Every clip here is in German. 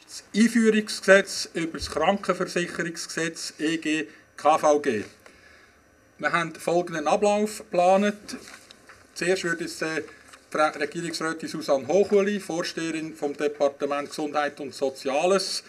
das Einführungsgesetz über das Krankenversicherungsgesetz EG KVG. Wir haben folgenden Ablauf geplant. Zuerst würde es die Regierungsrätin Susanne Hochuli, Vorsteherin vom Departement Gesundheit und Soziales,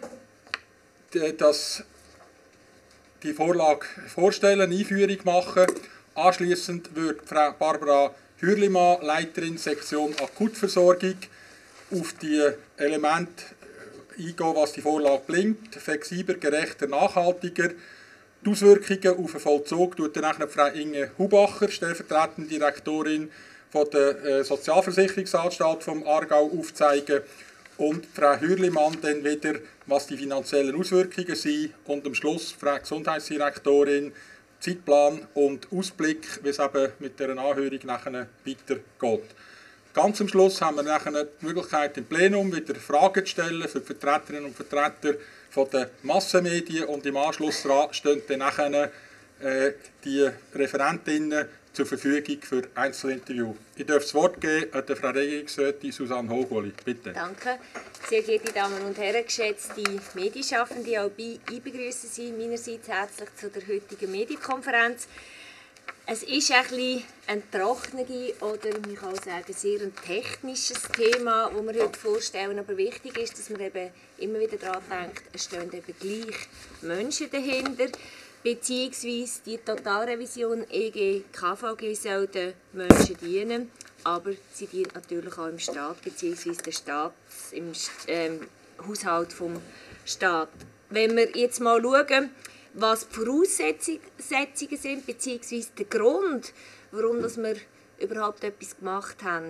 die Vorlage vorstellen, Einführung machen. Anschliessend wird Frau Barbara Hürlimann, Leiterin Sektion Akutversorgung, auf die Elemente eingehen, was die Vorlage bringt. Flexibler, gerechter, nachhaltiger. Die Auswirkungen auf den Vollzug tut dann Frau Inge Hubacher, stellvertretende Direktorin von der Sozialversicherungsanstalt vom Aargau, aufzeigen. Und Frau Hürlimann dann wieder, was die finanziellen Auswirkungen sind. Und am Schluss Frau Gesundheitsdirektorin, Zeitplan und Ausblick, wie es eben mit dieser Anhörung nachher weitergeht. Ganz am Schluss haben wir nachher die Möglichkeit, im Plenum wieder Fragen zu stellen für die Vertreterinnen und Vertreter von den Massenmedien. Und im Anschluss daran stehen dann nachher die Referentinnen zur Verfügung für Einzelinterviews. Ich darf das Wort geben an Frau Regierungsrätin Susanne Hochuli. Bitte. Danke. Sehr geehrte Damen und Herren, geschätzte Medienschaffende, auch ich begrüße Sie meinerseits herzlich zu der heutigen Medienkonferenz. Es ist ein trockenes oder man kann auch sagen, sehr ein technisches Thema, das wir heute vorstellen. Aber wichtig ist, dass man eben immer wieder daran denkt, es stehen eben gleich Menschen dahinter. Beziehungsweise die Totalrevision EG KVG soll den Menschen dienen, aber sie dient natürlich auch im Staat bzw. im Haushalt des Staates. Wenn wir jetzt mal schauen, was die Voraussetzungen sind bzw. der Grund, warum wir überhaupt etwas gemacht haben.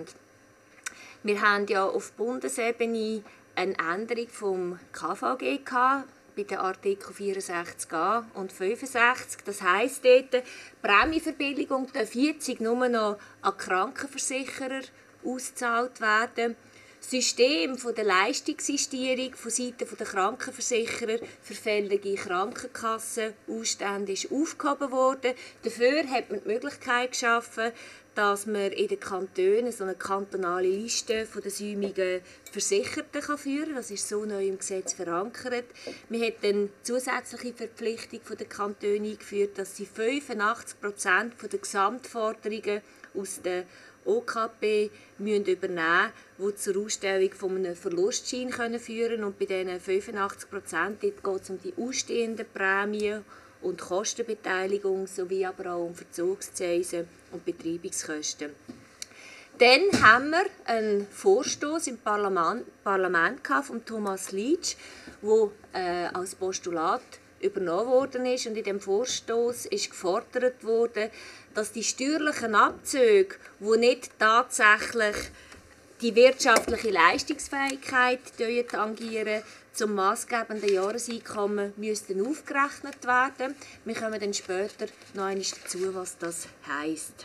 Wir haben ja auf Bundesebene eine Änderung vom KVG gehabt, bei den Artikeln 64a und 65. Das heisst dort, die Prämienverbilligung darf jetzt nur noch an Krankenversicherer ausgezahlt werden. Das System der Leistungssistierung von Seiten der Krankenversicherer für fällige Krankenkassenausstände ist aufgehoben worden. Dafür hat man die Möglichkeit geschaffen, dass man in den Kantonen so eine kantonale Liste der säumigen Versicherten führen kann. Das ist so neu im Gesetz verankert. Man hat eine zusätzliche Verpflichtung der Kantone eingeführt, dass sie 85% der Gesamtforderungen aus der OKP übernehmen müssen, die zur Ausstellung von einem Verlustschein führen können. Und bei diesen 85% geht es um die ausstehenden Prämien und Kostenbeteiligung sowie aber auch um Verzugszinsen und Betreibungskosten. Dann haben wir einen Vorstoß im Parlament von Thomas Lietsch, der als Postulat übernommen worden ist. Und in dem Vorstoß ist gefordert worden, dass die steuerlichen Abzüge, die nicht tatsächlich die wirtschaftliche Leistungsfähigkeit tangieren, zum maßgebenden Jahreseinkommen müssten aufgerechnet werden. Wir kommen dann später noch einmal dazu, was das heisst.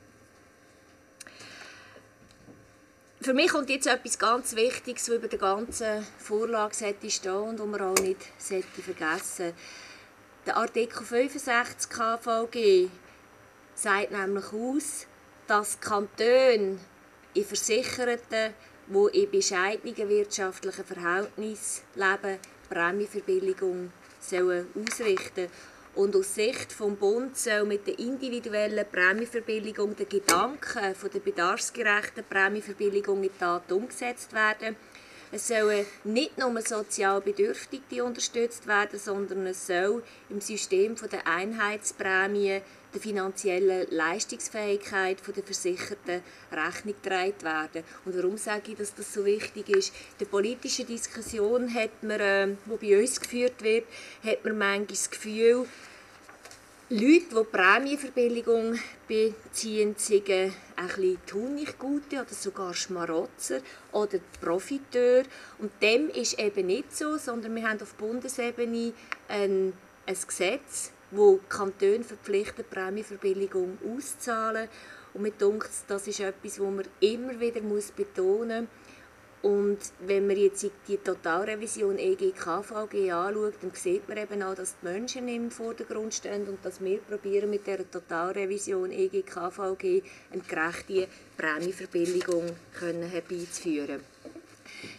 Für mich kommt jetzt etwas ganz Wichtiges, das über der ganzen Vorlage stehen und das man auch nicht vergessen. Der Artikel 65 KVG sagt nämlich aus, dass Kantone in Versicherten, die in bescheidenen wirtschaftlichen Verhältnissen leben, Prämienverbilligung ausrichten sollen. Und aus Sicht des Bundes soll mit der individuellen Prämienverbilligung der Gedanke von der bedarfsgerechten Prämienverbilligung in die Tat umgesetzt werden. Es sollen nicht nur sozial Bedürftige unterstützt werden, sondern es soll im System der Einheitsprämie der finanziellen Leistungsfähigkeit der Versicherten Rechnung getragen werden. Und warum sage ich, dass das so wichtig ist? In der politischen Diskussion, die bei uns geführt wird, hat man manchmal das Gefühl, Leute, die Prämienverbilligung beziehen, sind ein bisschen Honiggute oder sogar Schmarotzer oder Profiteur. Und dem ist eben nicht so, sondern wir haben auf Bundesebene ein Gesetz, wo die Kantone verpflichtet, Prämienverbilligung auszuzahlen. Und mir denkt, das ist etwas, das man immer wieder betonen muss. Und wenn man jetzt die Totalrevision EG KVG anschaut, dann sieht man eben auch, dass die Menschen im Vordergrund stehen und dass wir probieren, mit dieser Totalrevision EG KVG eine gerechte Prämienverbilligung herbeizuführen.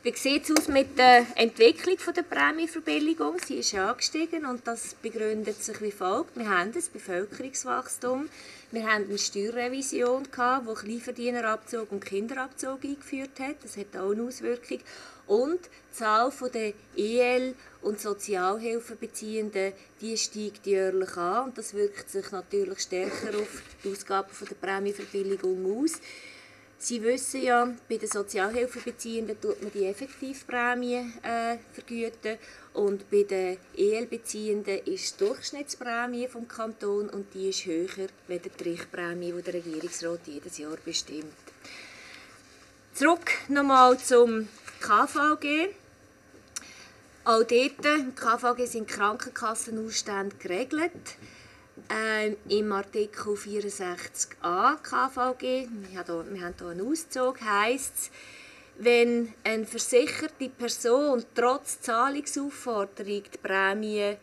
Wie sieht es aus mit der Entwicklung der Prämienverbilligung? Sie ist angestiegen und das begründet sich wie folgt. Wir haben ein Bevölkerungswachstum, wir haben eine Steuerrevision, die Kleinverdienerabzug und Kinderabzug eingeführt hat. Das hat auch eine Auswirkung. Und die Zahl der EL- und Sozialhilfebeziehenden die steigt jährlich an. Und das wirkt sich natürlich stärker auf die Ausgaben der Prämienverbilligung aus. Sie wissen ja, bei den Sozialhilfebeziehenden tut man die Effektivprämie vergüten und bei den EL-Beziehenden ist die Durchschnittsprämie vom Kanton und die ist höher als die Richtprämie, die der Regierungsrat jedes Jahr bestimmt. Zurück nochmal zum KVG. Auch dort im KVG sind die Krankenkassenausstände geregelt. Im Artikel 64a KVG, wir haben hier einen Auszug, heisst es, wenn eine versicherte Person trotz Zahlungsaufforderung die Prämie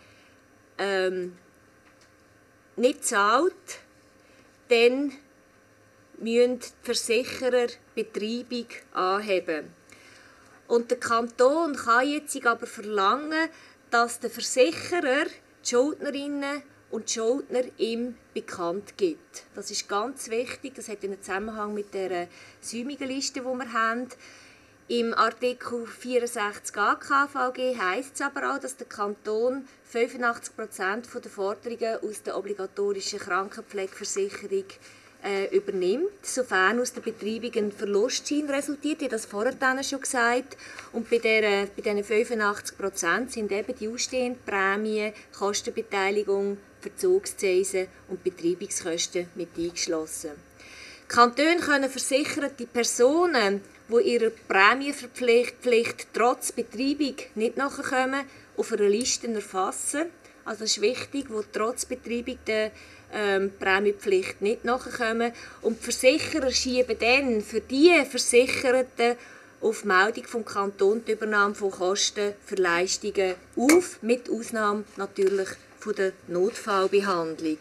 nicht zahlt, dann müssen die Versicherer Betreibung anheben. Und der Kanton kann jetzt aber verlangen, dass der Versicherer die Schuldnerinnen und die Schuldner ihm bekannt gibt. Das ist ganz wichtig, das hat einen Zusammenhang mit der Säumigenliste, die wir haben. Im Artikel 64a KVG heisst es aber auch, dass der Kanton 85% der Forderungen aus der obligatorischen Krankenpflegeversicherung übernimmt, sofern aus der Betreibung ein Verlustschein resultiert, wie das vorhin schon gesagt. Und bei diesen 85% sind eben die ausstehenden Prämien, Kostenbeteiligung, Verzugszinsen und Betreibungskosten mit eingeschlossen. Die Kantone können versicherte Personen, die ihrer Prämienpflicht trotz Betreibung nicht nachkommen, auf einer Liste erfassen. Also das ist wichtig, die trotz Betreibung der Prämienpflicht nicht nachkommen. Und die Versicherer schieben dann für die Versicherten auf Meldung vom Kanton die Übernahme von Kosten für Leistungen auf, mit Ausnahme natürlich von der Notfallbehandlung.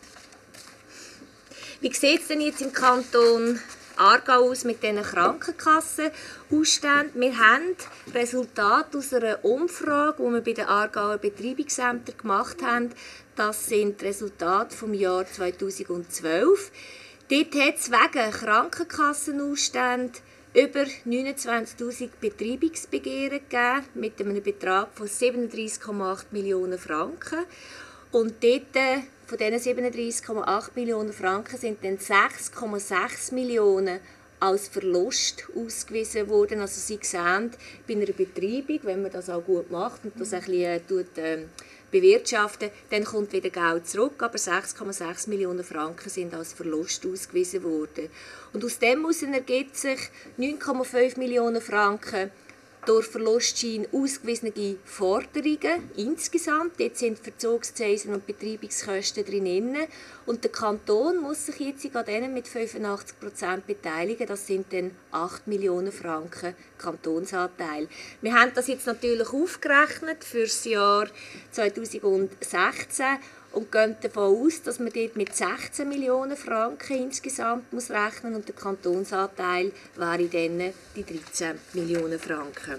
Wie sieht es denn jetzt im Kanton Aargau aus mit diesen Krankenkassenausständen? Wir haben Resultate aus einer Umfrage, die wir bei den Aargauer Betreibungsämtern gemacht haben. Das sind die Resultate vom Jahr 2012. Dort hat es wegen Krankenkassenausständen über 29'000 Betreibungsbegehren gegeben, mit einem Betrag von 37,8 Millionen Franken. Und dort, von diesen 37,8 Millionen Franken sind dann 6,6 Millionen als Verlust ausgewiesen worden. Also Sie sehen, bei einer Betreibung, wenn man das auch gut macht und das ein bisschen bewirtschaften, dann kommt wieder Geld zurück, aber 6,6 Millionen Franken sind als Verlust ausgewiesen worden. Und aus dem ergibt sich 9,5 Millionen Franken durch Verlustschein ausgewiesene Forderungen insgesamt. Jetzt sind Verzugszinsen und Betreibungskosten drin. Und der Kanton muss sich jetzt an denen mit 85% beteiligen. Das sind dann 8 Millionen Franken Kantonsanteil. Wir haben das jetzt natürlich aufgerechnet für das Jahr 2016 und gehen davon aus, dass man dort mit 16 Millionen Franken insgesamt rechnen muss und der Kantonsanteil wäre dann die 13 Millionen Franken.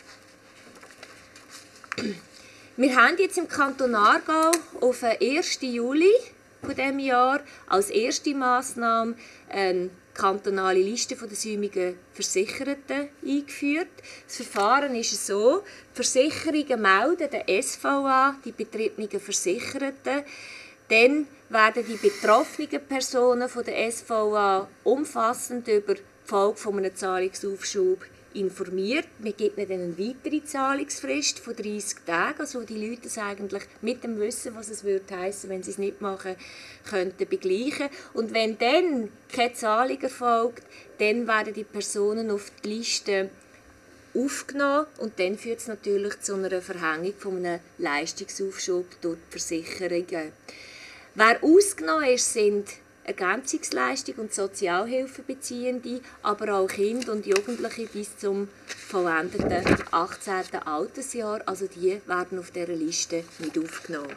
Wir haben jetzt im Kanton Aargau auf den 1. Juli von diesem Jahr als erste Massnahme eine kantonale Liste der säumigen Versicherten eingeführt. Das Verfahren ist so: die Versicherungen melden der SVA die betriebenen Versicherten. Dann werden die betroffenen Personen von der SVA umfassend über die Folge eines Zahlungsaufschubs informiert. Wir geben ihnen eine weitere Zahlungsfrist von 30 Tagen, also die Leute es eigentlich mit dem Wissen, was es würde heissen, wenn sie es nicht machen, könnten begleichen. Und wenn dann keine Zahlung erfolgt, dann werden die Personen auf die Liste aufgenommen und dann führt es natürlich zu einer Verhängung von einem Leistungsaufschub durch die Versicherungen. Wer ausgenommen ist, sind Ergänzungsleistung und Sozialhilfebeziehende, aber auch Kinder und Jugendliche bis zum vollendeten 18. Altersjahr. Also die werden auf dieser Liste nicht aufgenommen.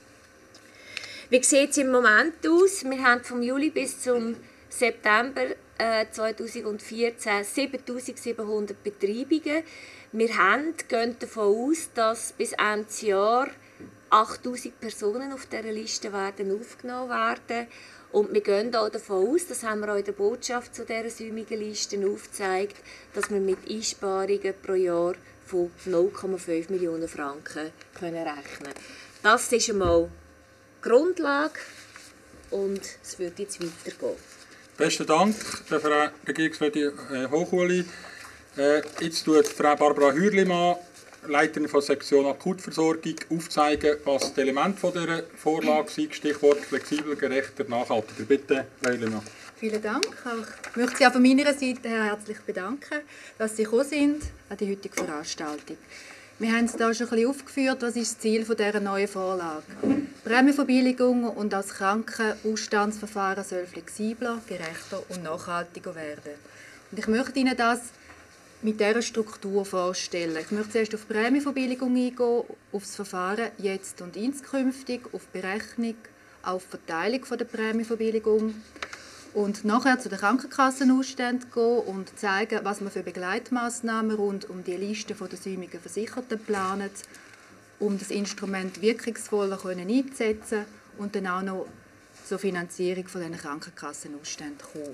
Wie sieht es im Moment aus? Wir haben vom Juli bis zum September 2014 7700 Betreibungen. Wir gehen davon aus, dass bis Ende Jahr 8000 Personen auf dieser Liste aufgenommen werden. Und wir gehen auch davon aus, das haben wir auch in der Botschaft zu dieser säumigen Liste aufgezeigt, dass wir mit Einsparungen pro Jahr von 0,5 Millionen Franken rechnen können. Das ist einmal die Grundlage und es wird jetzt weitergehen. Besten Dank, Frau Regierungsrätin Hochuli. Jetzt tut Frau Barbara Hürlimann, Leiterin von Sektion Akutversorgung, aufzeigen, was die Elemente dieser Vorlage sind. Stichwort flexibel, gerechter, nachhaltiger. Bitte, Frau Hürlimann. Vielen Dank. Ich möchte Sie auch von meiner Seite her herzlich bedanken, dass Sie gekommen sind an die heutige Veranstaltung. Wir haben es hier schon ein bisschen aufgeführt, was ist das Ziel dieser neuen Vorlage. Prämienverbilligung und das Krankenausstandsverfahren soll flexibler, gerechter und nachhaltiger werden. Und ich möchte Ihnen das mit dieser Struktur vorstellen. Ich möchte zuerst auf die Prämienverbilligung eingehen, auf das Verfahren jetzt und inskünftig, auf die Berechnung, auf die Verteilung der Prämienverbilligung und nachher zu den Krankenkassenausständen gehen und zeigen, was man für Begleitmaßnahmen rund um die Liste der säumigen Versicherten planen, um das Instrument wirkungsvoller einzusetzen und dann auch noch zur Finanzierung von diesen Krankenkassenausständen kommen.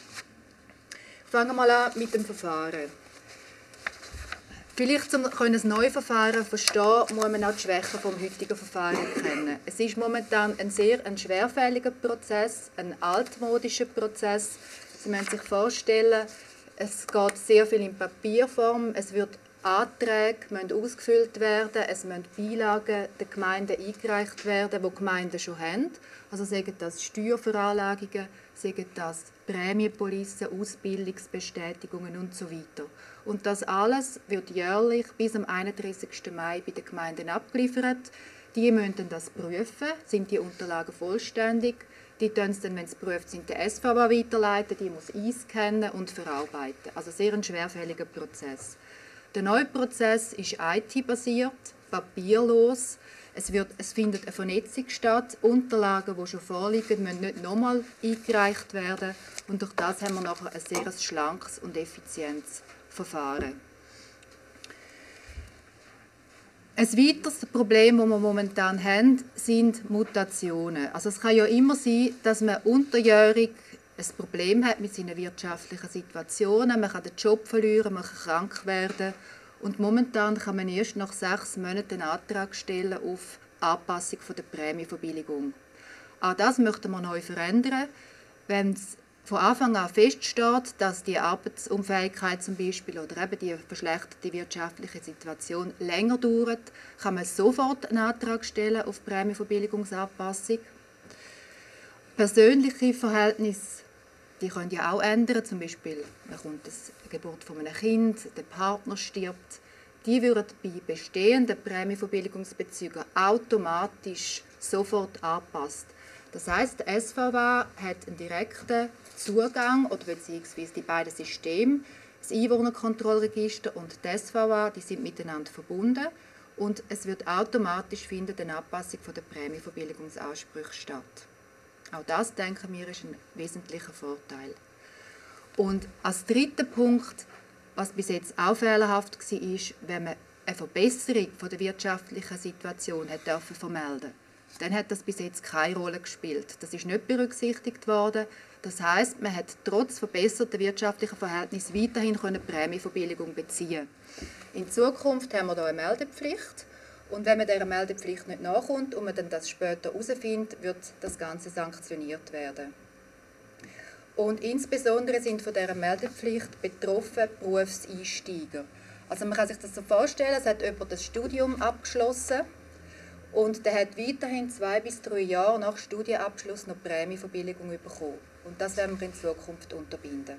Ich fange mal an mit dem Verfahren. Vielleicht, um das neue Verfahren zu verstehen, muss man auch die Schwächen des heutigen Verfahrens kennen. Es ist momentan ein sehr schwerfälliger Prozess, ein altmodischer Prozess. Sie müssen sich vorstellen, es geht sehr viel in Papierform, es wird Anträge müssen ausgefüllt werden, es müssen Beilagen der Gemeinden eingereicht werden, die Gemeinden schon haben. Also sagen das Steuerveranlagungen, sagen das Prämienpolicen, Ausbildungsbestätigungen und so weiter. Und das alles wird jährlich bis am 31. Mai bei den Gemeinden abgeliefert. Die müssen das prüfen, sind die Unterlagen vollständig. Die können es dann, wenn sie geprüft sind, der SVA weiterleiten, die muss einscannen und verarbeiten. Also sehr ein schwerfälliger Prozess. Der neue Prozess ist IT-basiert, papierlos. Es findet eine Vernetzung statt. Unterlagen, die schon vorliegen, müssen nicht nochmal eingereicht werden. Und durch das haben wir nachher ein sehr schlankes und effizientes Verfahren. Ein weiteres Problem, das wir momentan haben, sind Mutationen. Also es kann ja immer sein, dass man unterjährig ein Problem hat mit seinen wirtschaftlichen Situationen. Man kann den Job verlieren, man kann krank werden. Und momentan kann man erst nach 6 Monaten einen Antrag stellen auf Anpassung der Prämienverbilligung. Auch das möchten wir neu verändern. Wenn es von Anfang an feststeht, dass die Arbeitsunfähigkeit zum Beispiel oder eben die verschlechterte wirtschaftliche Situation länger dauert, kann man sofort einen Antrag stellen auf Prämienverbilligungsanpassung. Persönliche Verhältnisse, die können ja auch ändern, zum Beispiel man kommt die Geburt von einem Kind, der Partner stirbt. Die würden bei bestehenden Prämienverbilligungsbezügen automatisch sofort angepasst. Das heisst, der SVA hat einen direkten Zugang, oder beziehungsweise die beiden Systeme, das Einwohnerkontrollregister und die SVA, die sind miteinander verbunden und es wird automatisch finden eine Anpassung der Prämienverbilligungsansprüche statt. Auch das, denken wir, ist ein wesentlicher Vorteil. Und als dritter Punkt, was bis jetzt auch fehlerhaft war, ist, wenn man eine Verbesserung der wirtschaftlichen Situation vermelden durfte. Dann hat das bis jetzt keine Rolle gespielt. Das ist nicht berücksichtigt worden. Das heisst, man hat trotz verbesserter wirtschaftlicher Verhältnisse weiterhin Prämienverbilligung beziehen. In Zukunft haben wir hier eine Meldepflicht. Und wenn man dieser Meldepflicht nicht nachkommt und man dann das später herausfindet, wird das Ganze sanktioniert werden. Und insbesondere sind von dieser Meldepflicht betroffen Berufseinsteiger. Also man kann sich das so vorstellen, es hat jemand das Studium abgeschlossen und der hat weiterhin 2 bis 3 Jahre nach Studienabschluss noch Prämienverbilligung bekommen. Und das werden wir in Zukunft unterbinden.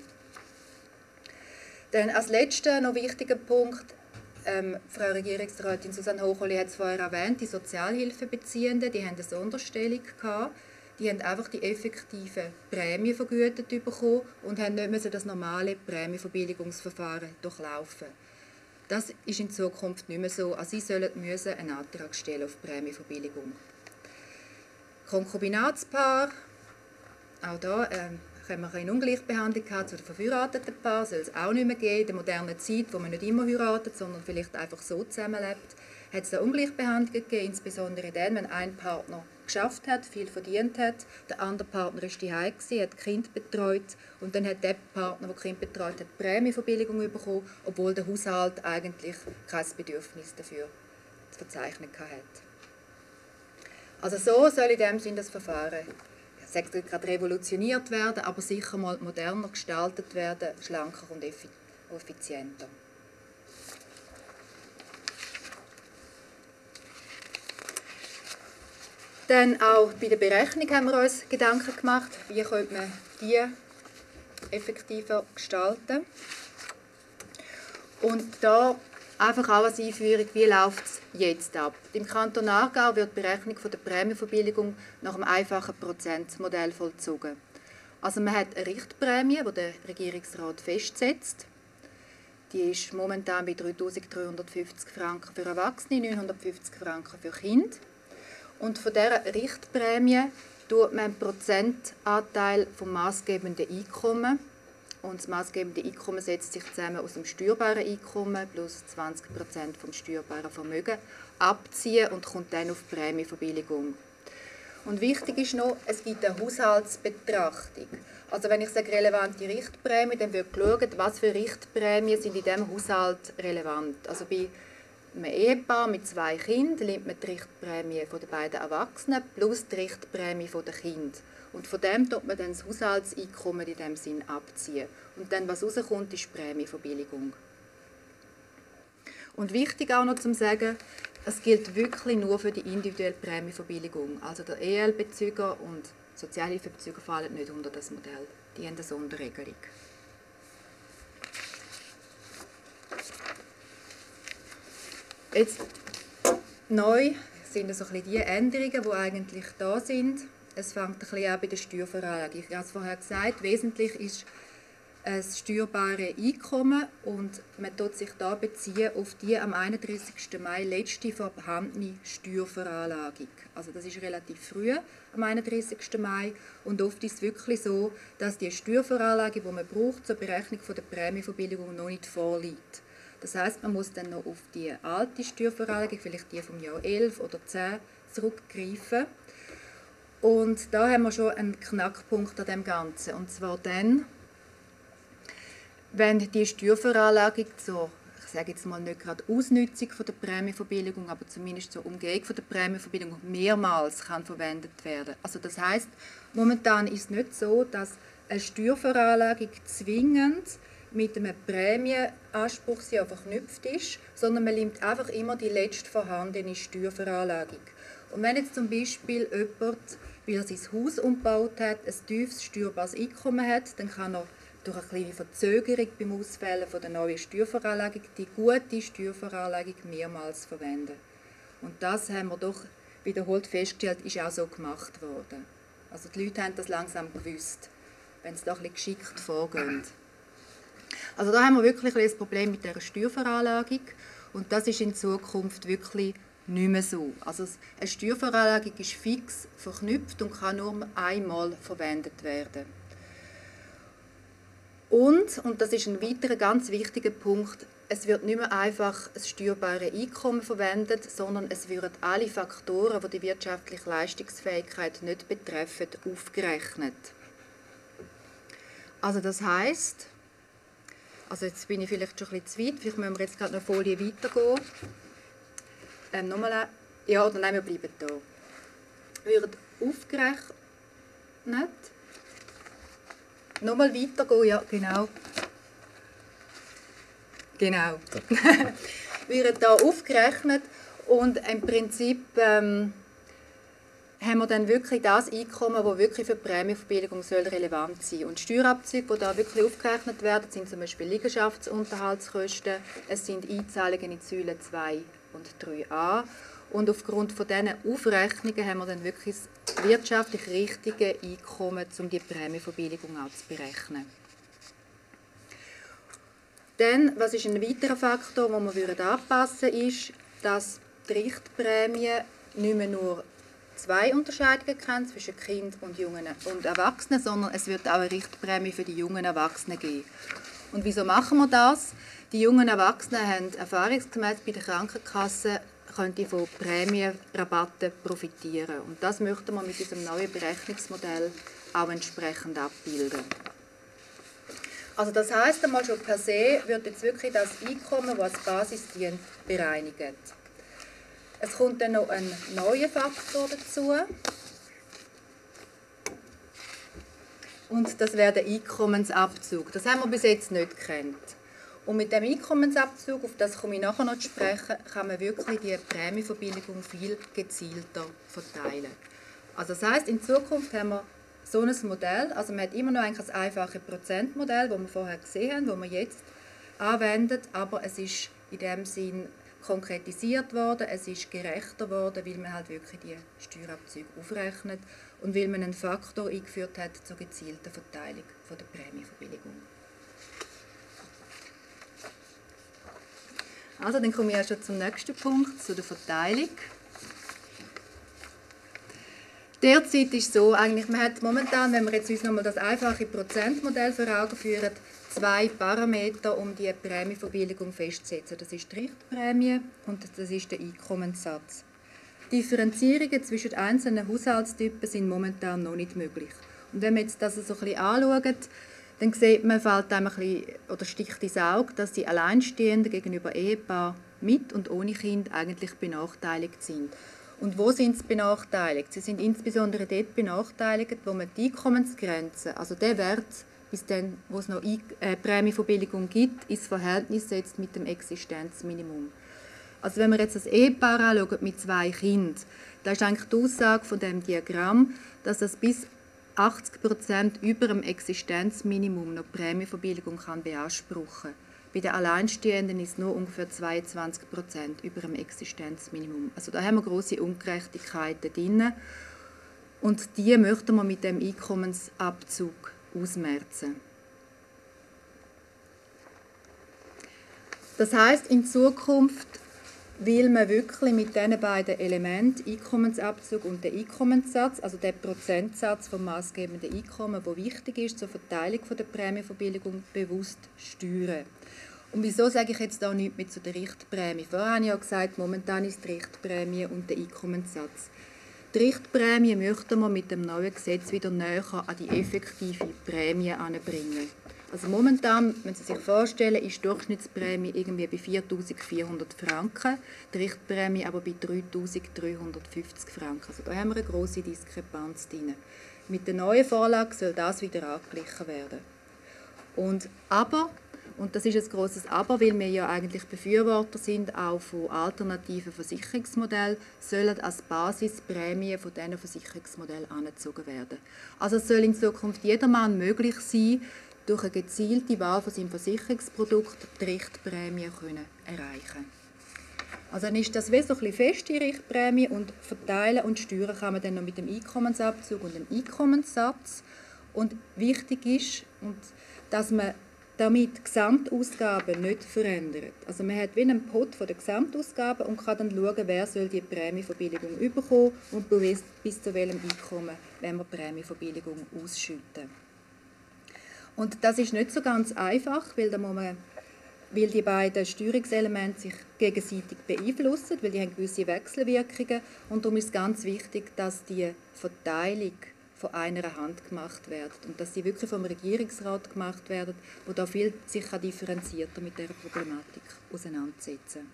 Dann als letzter noch wichtiger Punkt, Frau Regierungsrätin Susanne Hochuli hat es vorher erwähnt, die Sozialhilfebeziehenden, die haben eine Sonderstellung gehabt. Die haben einfach die effektiven Prämien vergütet bekommen und haben nicht das normale Prämienverbilligungsverfahren durchlaufen. Das ist in Zukunft nicht mehr so. Also sie sollen einen Antrag stellen auf Prämienverbilligung. Konkubinatspaar, auch da haben wir eine Ungleichbehandlung zu den verheirateten Paaren, soll es auch nicht mehr geben. In der modernen Zeit, wo man nicht immer heiratet, sondern vielleicht einfach so zusammenlebt, hat es eine Ungleichbehandlung gegeben, insbesondere dann, wenn ein Partner geschafft hat, viel verdient hat, der andere Partner war zu Hause, hat Kind betreut und dann hat der Partner, der Kind betreut hat, Prämienverbilligung bekommen, obwohl der Haushalt eigentlich kein Bedürfnis dafür zu verzeichnen hatte. Also so soll in dem Sinne das Verfahren, ich sage nicht gerade revolutioniert werden, aber sicher mal moderner gestaltet werden, schlanker und effizienter. Dann auch bei der Berechnung haben wir uns Gedanken gemacht, wie könnte man die effektiver gestalten. Und da einfach auch als Einführung, wie läuft es jetzt ab? Im Kanton Aargau wird die Berechnung der Prämienverbilligung nach einem einfachen Prozentmodell vollzogen. Also man hat eine Richtprämie, die der Regierungsrat festsetzt. Die ist momentan bei 3'350 Franken für Erwachsene, 950 Franken für Kinder. Und von dieser Richtprämie tut man einen Prozentanteil vom maßgebenden Einkommen. Und das maßgebende Einkommen setzt sich zusammen aus dem steuerbaren Einkommen plus 20% vom steuerbaren Vermögen abziehen und kommt dann auf die Prämienverbilligung. Und wichtig ist noch, es gibt eine Haushaltsbetrachtung. Also wenn ich sage relevante Richtprämie, dann wird geschaut, was für Richtprämien sind in diesem Haushalt relevant. Also bei einem Ehepaar mit 2 Kindern nimmt man die Richtprämie der beiden Erwachsenen plus die Richtprämie der Kinder. Und von dem tut man dann das Haushaltseinkommen in diesem Sinn abziehen. Und dann, was rauskommt, ist die Prämienverbilligung. Und wichtig auch noch zu sagen, es gilt wirklich nur für die individuelle Prämienverbilligung. Also der EL-Bezüger und Sozialhilfebezüger fallen nicht unter das Modell. Die haben eine Sonderregelung. Jetzt neu sind so ein bisschen die Änderungen, die eigentlich da sind. Es fängt ein bisschen an bei der Steuerveranlagung. Ich habe es vorher gesagt, wesentlich ist das steuerbare Einkommen und man tut sich da beziehen auf die am 31. Mai letzte vorhandene Steuerveranlagung. Also das ist relativ früh, am 31. Mai. Und oft ist es wirklich so, dass die Steuerveranlagung, die man braucht zur Berechnung der Prämienverbilligung, noch nicht vorliegt. Das heisst, man muss dann noch auf die alte Steuerveranlagung, vielleicht die vom Jahr 11 oder 10, zurückgreifen. Und da haben wir schon einen Knackpunkt an dem Ganzen. Und zwar dann, wenn die Steuerveranlagung zur, ich sage jetzt mal nicht gerade Ausnutzung der Prämienverbilligung, aber zumindest zur Umgehung der Prämienverbilligung mehrmals kann verwendet werden. Also das heisst, momentan ist es nicht so, dass eine Steuerveranlagung zwingend mit einem Prämienanspruch verknüpft ist, sondern man nimmt einfach immer die letzte vorhandene Steuerveranlagung. Und wenn jetzt zum Beispiel jemand, weil er sein Haus umgebaut hat, ein tiefes steuerbares Einkommen hat, dann kann er durch eine kleine Verzögerung beim Auswählen der neuen Steuerveranlagung die gute Steuerveranlagung mehrmals verwenden. Und das haben wir doch wiederholt festgestellt, ist auch so gemacht worden. Also die Leute haben das langsam gewusst, wenn sie da ein bisschen geschickt vorgehen. Also da haben wir wirklich ein Problem mit dieser Steuerveranlagung und das ist in Zukunft wirklich nicht mehr so. Also eine Steuerveranlagung ist fix verknüpft und kann nur einmal verwendet werden. Und das ist ein weiterer ganz wichtiger Punkt, es wird nicht mehr einfach ein steuerbares Einkommen verwendet, sondern es werden alle Faktoren, die die wirtschaftliche Leistungsfähigkeit nicht betreffen, aufgerechnet. Also das heisst, also jetzt bin ich vielleicht schon ein bisschen zu weit, vielleicht müssen wir jetzt gerade eine Folie weitergehen. Nochmal, ja, oder nein, wir bleiben da. Wird aufgerechnet. Nochmal weitergehen, ja, genau. Genau. Wird da aufgerechnet und im Prinzip haben wir dann wirklich das Einkommen, das wirklich für die Prämienverbilligung relevant sein soll. Und Steuerabzüge, die da wirklich aufgerechnet werden, sind zum Beispiel Liegenschaftsunterhaltskosten, es sind Einzahlungen in Säule 2 und 3a. Und aufgrund von diesen Aufrechnungen haben wir dann wirklich das wirtschaftlich richtige Einkommen, um die Prämienverbilligung auch zu berechnen. Dann, was ist ein weiterer Faktor, den wir anpassen würden, ist, dass die Richtprämie nicht mehr nur zwei Unterscheidungen kennen zwischen Kind und Jungen und Erwachsenen, sondern es wird auch eine Richtprämie für die jungen Erwachsenen geben. Und wieso machen wir das? Die jungen Erwachsenen haben erfahrungsgemäß bei der Krankenkasse können die von Prämienrabatten profitieren. Und das möchten wir mit diesem neuen Berechnungsmodell auch entsprechend abbilden. Also das heisst einmal schon per se, wird jetzt wirklich das Einkommen, das als Basis dient, bereinigt. Es kommt dann noch ein neuer Faktor dazu. Und das wäre der Einkommensabzug. Das haben wir bis jetzt nicht gekannt. Und mit dem Einkommensabzug, auf das komme ich nachher noch zu sprechen, kann man wirklich die Prämienverbilligung viel gezielter verteilen. Also das heisst, in Zukunft haben wir so ein Modell, also man hat immer noch eigentlich ein einfaches Prozentmodell, das wir vorher gesehen haben, das man jetzt anwendet, aber es ist in dem Sinn konkretisiert worden, es ist gerechter worden, weil man halt wirklich die Steuerabzüge aufrechnet und weil man einen Faktor eingeführt hat zur gezielten Verteilung von der Prämienverbilligung. Also, dann komme ich ja schon zum nächsten Punkt, zu der Verteilung. Derzeit ist es so, eigentlich, man hat momentan, wenn wir jetzt uns nochmal das einfache Prozentmodell vor Augen führen, zwei Parameter, um die Prämienverbilligung festzusetzen. Das ist die Richtprämie und das ist der Einkommenssatz. Differenzierungen zwischen einzelnen Haushaltstypen sind momentan noch nicht möglich. Und wenn wir jetzt das so ein bisschen anschauen, dann sieht man, fällt einem ein bisschen, oder sticht ins Auge, dass die Alleinstehenden gegenüber Ehepaaren mit und ohne Kind eigentlich benachteiligt sind. Und wo sind sie benachteiligt? Sie sind insbesondere dort benachteiligt, wo man die Einkommensgrenze, also der Wert, bis dann, wo es noch Prämienverbilligung gibt, ins Verhältnis setzt mit dem Existenzminimum. Also wenn wir jetzt das Ehepaar anschauen mit 2 Kindern, da ist eigentlich die Aussage von dem Diagramm, dass das bis 80% über dem Existenzminimum noch Prämienverbilligung kann beanspruchen. Bei den Alleinstehenden ist es nur ungefähr 22% über dem Existenzminimum. Also da haben wir grosse Ungerechtigkeiten drin. Und die möchten wir mit dem Einkommensabzug ausmerzen. Das heisst, in Zukunft will man wirklich mit diesen beiden Elementen, Einkommensabzug und der Einkommenssatz, also der Prozentsatz vom maßgebenden Einkommen, der wichtig ist zur Verteilung der Prämienverbilligung, bewusst steuern. Und wieso sage ich jetzt da nichts mehr zu der Richtprämie? Vorher habe ich ja gesagt, momentan ist die Richtprämie und der Einkommenssatz. Die Richtprämie möchten wir mit dem neuen Gesetz wieder näher an die effektive Prämie anbringen. Also momentan, wenn Sie sich vorstellen, ist die Durchschnittsprämie irgendwie bei 4'400 Franken, die Richtprämie aber bei 3'350 Franken. Also da haben wir eine grosse Diskrepanz drin. Mit der neuen Vorlage soll das wieder angeglichen werden. Und das ist ein grosses Aber, weil wir ja eigentlich Befürworter sind, auch von alternativen Versicherungsmodellen, sollen als Basis Prämien von diesen Versicherungsmodellen angezogen werden. Also es soll in Zukunft jedermann möglich sein, durch eine gezielte Wahl von seinem Versicherungsprodukt die Richtprämie erreichen. Also dann ist das wie so ein bisschen fest, die Richtprämie, und verteilen und steuern kann man dann noch mit dem Einkommensabzug und dem Einkommenssatz. Und wichtig ist, dass man damit die Gesamtausgaben nicht verändert. Also man hat wie einen Pot von den Gesamtausgaben und kann dann schauen, wer soll die Prämienverbilligung bekommen und bis zu welchem Einkommen wenn wir Prämienverbilligung ausschütten. Und das ist nicht so ganz einfach, weil die beiden Steuerungselemente sich gegenseitig beeinflussen, weil die haben gewisse Wechselwirkungen. Und darum ist es ganz wichtig, dass die Verteilung von einer Hand gemacht wird und dass sie wirklich vom Regierungsrat gemacht werden, der da viel sich differenzierter mit dieser Problematik auseinandersetzen.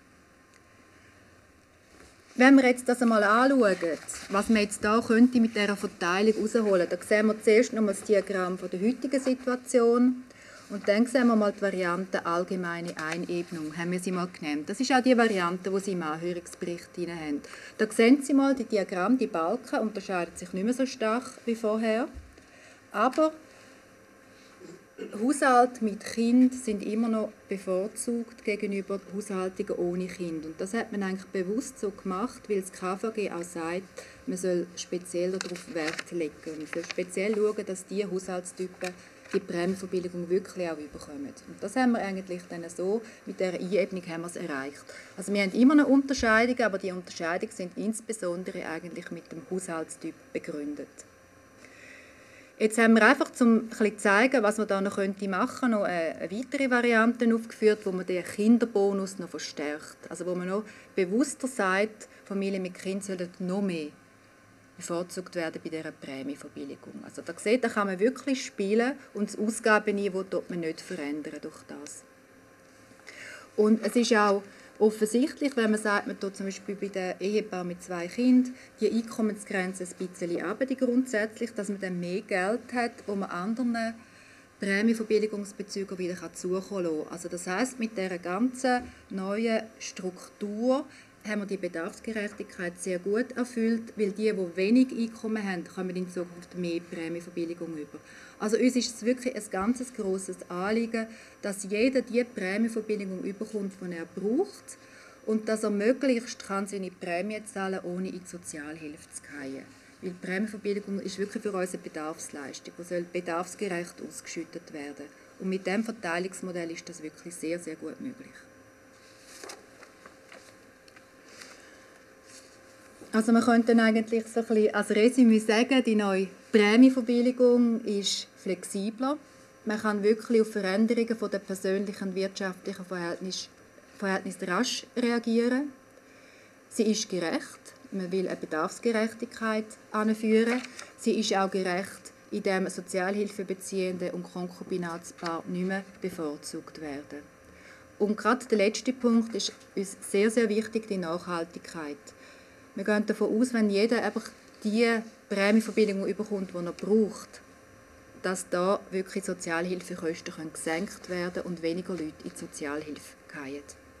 Wenn wir jetzt das einmal anschauen, was man jetzt da könnte mit dieser Verteilung herausholen, dann sehen wir zuerst noch mal das Diagramm von der heutigen Situation und dann sehen wir mal die Variante allgemeine Einebnung, haben wir sie mal genannt. Das ist auch die Variante, die Sie im Anhörungsbericht haben. Da sehen Sie mal, die Diagramme, die Balken unterscheiden sich nicht mehr so stark wie vorher, aber Haushalte mit Kind sind immer noch bevorzugt gegenüber Haushaltungen ohne Kind. Und das hat man eigentlich bewusst so gemacht, weil das KVG auch sagt, man soll speziell darauf Wert legen. Man soll speziell schauen, dass die Haushaltstypen die Prämienverbilligung wirklich auch bekommen. Und das haben wir eigentlich dann so, mit dieser Einebnung haben wir es erreicht. Also wir haben immer eine Unterscheidung, aber die Unterscheidungen sind insbesondere eigentlich mit dem Haushaltstyp begründet. Jetzt haben wir einfach, um ein bisschen zu zeigen, was man da noch machen könnte, noch eine weitere Variante aufgeführt, wo man den Kinderbonus noch verstärkt. Also wo man noch bewusster sagt, Familien mit Kindern sollen noch mehr bevorzugt werden bei dieser Prämienverbilligung. Also da sieht, da kann man wirklich spielen und das Ausgabenniveau tut man nicht verändern durch das. Und es ist auch offensichtlich, wenn man sagt, man tut zum Beispiel bei den Ehepaaren mit 2 Kindern die Einkommensgrenze ein bisschen runter, die grundsätzlich, dass man dann mehr Geld hat, wo man anderen Prämienverbilligungsbezügern wieder zukommen lassen kann. Also das heisst, mit dieser ganzen neuen Struktur haben wir die Bedarfsgerechtigkeit sehr gut erfüllt, weil die wenig Einkommen haben, kommen in Zukunft mehr Prämienverbilligung über. Also uns ist es wirklich ein ganz grosses Anliegen, dass jeder die Prämienverbilligung überkommt, die er braucht und dass er möglichst kann seine Prämie zahlen, ohne in die Sozialhilfe zu fallen. Weil die Prämienverbilligung ist wirklich für uns eine Bedarfsleistung, die soll bedarfsgerecht ausgeschüttet werden. Und mit diesem Verteilungsmodell ist das wirklich sehr, sehr gut möglich. Also man könnte eigentlich so ein bisschen als Resümee sagen, die neue Prämienverbilligung ist flexibler. Man kann wirklich auf Veränderungen von den persönlichen und wirtschaftlichen Verhältnissen rasch reagieren. Sie ist gerecht. Man will eine Bedarfsgerechtigkeit anführen. Sie ist auch gerecht, indem Sozialhilfebeziehende und Konkubinatspaare nicht mehr bevorzugt werden. Und gerade der letzte Punkt ist uns sehr, sehr wichtig, die Nachhaltigkeit. Wir gehen davon aus, wenn jeder einfach die Prämienverbilligung bekommt, die er braucht, dass da wirklich Sozialhilfekosten gesenkt werden und weniger Leute in die Sozialhilfe fallen.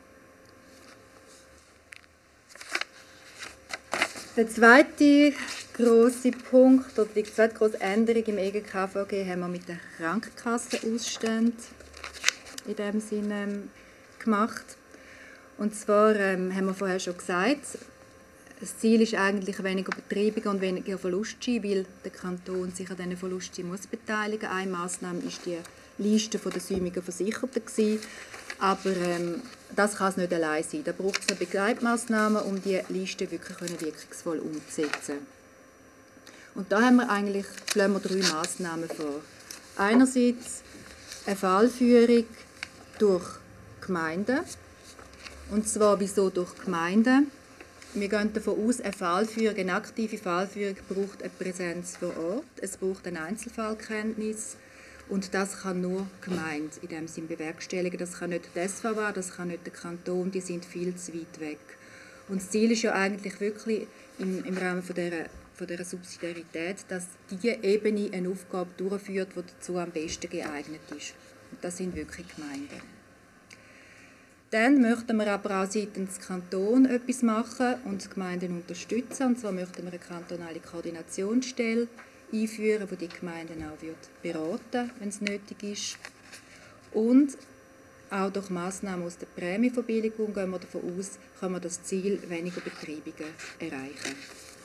Der zweite grosse Punkt, oder die zweite grosse Änderung im EGKVG haben wir mit den Krankenkassenausständen in dem Sinne gemacht. Und zwar haben wir vorher schon gesagt, das Ziel ist eigentlich weniger Betreibungen und weniger Verlustschein, weil der Kanton sich an diesen Verlustschein beteiligen muss. Eine Massnahme war die Liste der säumigen Versicherten. Aber das kann es nicht allein sein. Da braucht es eine Begleitmaßnahmen, um diese Liste wirklich wirkungsvoll umzusetzen. Und da haben wir eigentlich, schlagen wir 3 Massnahmen vor. Einerseits eine Fallführung durch Gemeinden. Und zwar wieso durch Gemeinden? Wir gehen davon aus, eine aktive Fallführung braucht eine Präsenz vor Ort, es braucht eine Einzelfallkenntnis und das kann nur die Gemeinde in diesem Sinn bewerkstelligen. Das kann nicht die SVA, das kann nicht der Kanton, die sind viel zu weit weg. Und das Ziel ist ja eigentlich wirklich im Rahmen von dieser Subsidiarität, dass diese Ebene eine Aufgabe durchführt, die dazu am besten geeignet ist. Und das sind wirklich Gemeinden. Dann möchten wir aber auch seitens des Kantons etwas machen und die Gemeinden unterstützen. Und zwar möchten wir eine kantonale Koordinationsstelle einführen, die die Gemeinden auch beraten wird, wenn es nötig ist. Und auch durch Massnahmen aus der Prämienverbilligung gehen wir davon aus, können wir das Ziel weniger Betreibungen erreichen.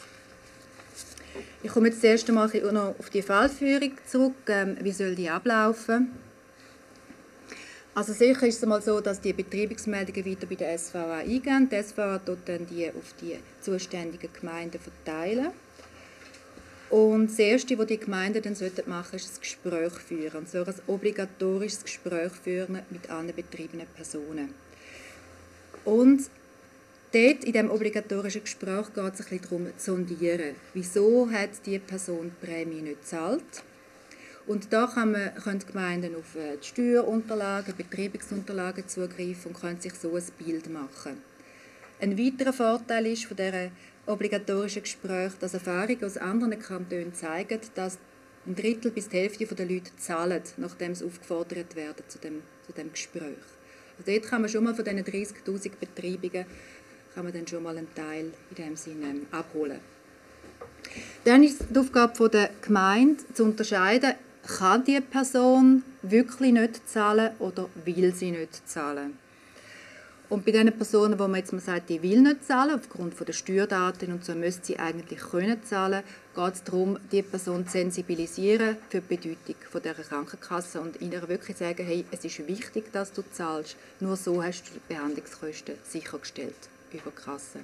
Ich komme jetzt zuerst einmal noch auf die Fallführung zurück. Wie soll die ablaufen? Also sicher ist es mal so, dass die Betreibungsmeldungen weiter bei der SVA eingehen. Die SVA tut dann die auf die zuständigen Gemeinden verteilen. Und das Erste, was die Gemeinden dann machen sollten, ist ein Gespräch führen. Und so ein obligatorisches Gespräch führen mit allen betriebenen Personen. Und dort, in diesem obligatorischen Gespräch, geht es ein bisschen darum, zu sondieren. Wieso hat diese Person die Prämie nicht gezahlt? Und da können die Gemeinden auf die Steuerunterlagen, Betreibungsunterlagen zugreifen und können sich so ein Bild machen. Ein weiterer Vorteil ist von dieser obligatorischen Gespräch, dass Erfahrungen aus anderen Kantonen zeigen, dass 1/3 bis die Hälfte der Leute zahlen, nachdem sie aufgefordert werden zu dem Gespräch. Also dort kann man schon mal von diesen 30'000 Betreibungen kann man dann schon mal einen Teil in diesem Sinne abholen. Dann ist die Aufgabe der Gemeinde zu unterscheiden, kann die Person wirklich nicht zahlen oder will sie nicht zahlen. Und bei den Personen, wo man jetzt mal sagt, die will nicht zahlen, aufgrund der Steuerdaten und so, müsste sie eigentlich können zahlen, geht es darum, die Person zu sensibilisieren für die Bedeutung von dieser Krankenkasse und ihnen wirklich sagen, hey, es ist wichtig, dass du zahlst. Nur so hast du die Behandlungskosten sichergestellt über die Kasse.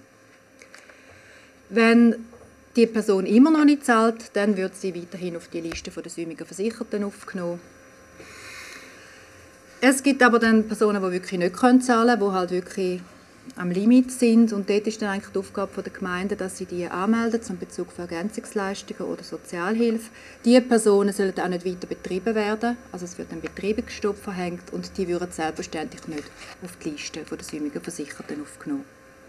Wenn die Person immer noch nicht zahlt, dann wird sie weiterhin auf die Liste der säumigen Versicherten aufgenommen. Es gibt aber dann Personen, die wirklich nicht zahlen können, die halt wirklich am Limit sind. Und dort ist dann eigentlich die Aufgabe der Gemeinde, dass sie die anmelden zum Bezug von Ergänzungsleistungen oder Sozialhilfe. Diese Personen sollen auch nicht weiter betrieben werden. Also es wird ein Betriebsstopp verhängt und die würden selbstverständlich nicht auf die Liste der säumigen Versicherten aufgenommen.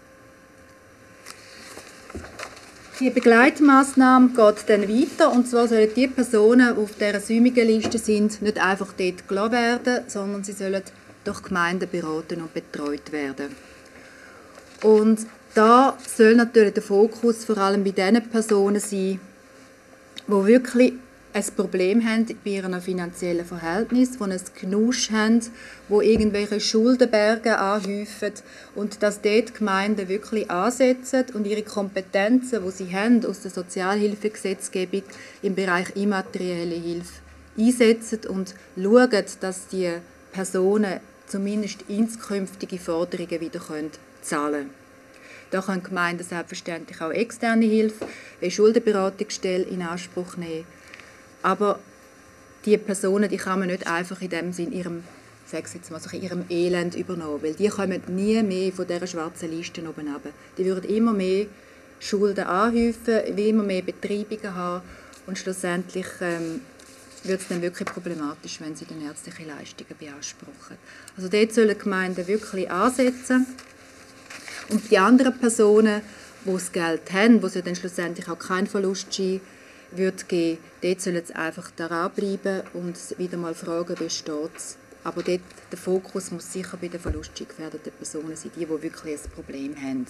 Die Begleitmaßnahme geht dann weiter, und zwar sollen die Personen, die auf dieser säumigen Liste sind, nicht einfach dort gelassen werden, sondern sie sollen durch Gemeinden beraten und betreut werden. Und da soll natürlich der Fokus vor allem bei den Personen sein, die wirklich ein Problem haben bei ihren finanziellen Verhältnissen, die ein Knusch haben, die irgendwelche Schuldenberge anhäufen und dass dort die Gemeinden wirklich ansetzen und ihre Kompetenzen, die sie haben aus der Sozialhilfegesetzgebung im Bereich immaterielle Hilfe einsetzen und schauen, dass die Personen zumindest inskünftige Forderungen wieder zahlen können. Da können Gemeinden selbstverständlich auch externe Hilfe, wie Schuldenberatungsstelle in Anspruch nehmen. Aber diese Personen, die kann man nicht einfach in dem Sinn ihrem Elend übernehmen, weil die kommen nie mehr von dieser schwarzen Liste oben runter. Die würden immer mehr Schulden anhäufen, immer mehr Betreibungen haben und schlussendlich wird es dann wirklich problematisch, wenn sie dann ärztliche Leistungen beanspruchen. Also dort sollen die Gemeinden wirklich ansetzen. Und die anderen Personen, die das Geld haben, wo es ja dann schlussendlich auch keinen Verlustschein wird geben, dort sollen sie einfach daran bleiben und wieder mal fragen, wie steht es. Aber dort, der Fokus muss sicher bei den verlustgefährdeten Personen sein, die wirklich ein Problem haben.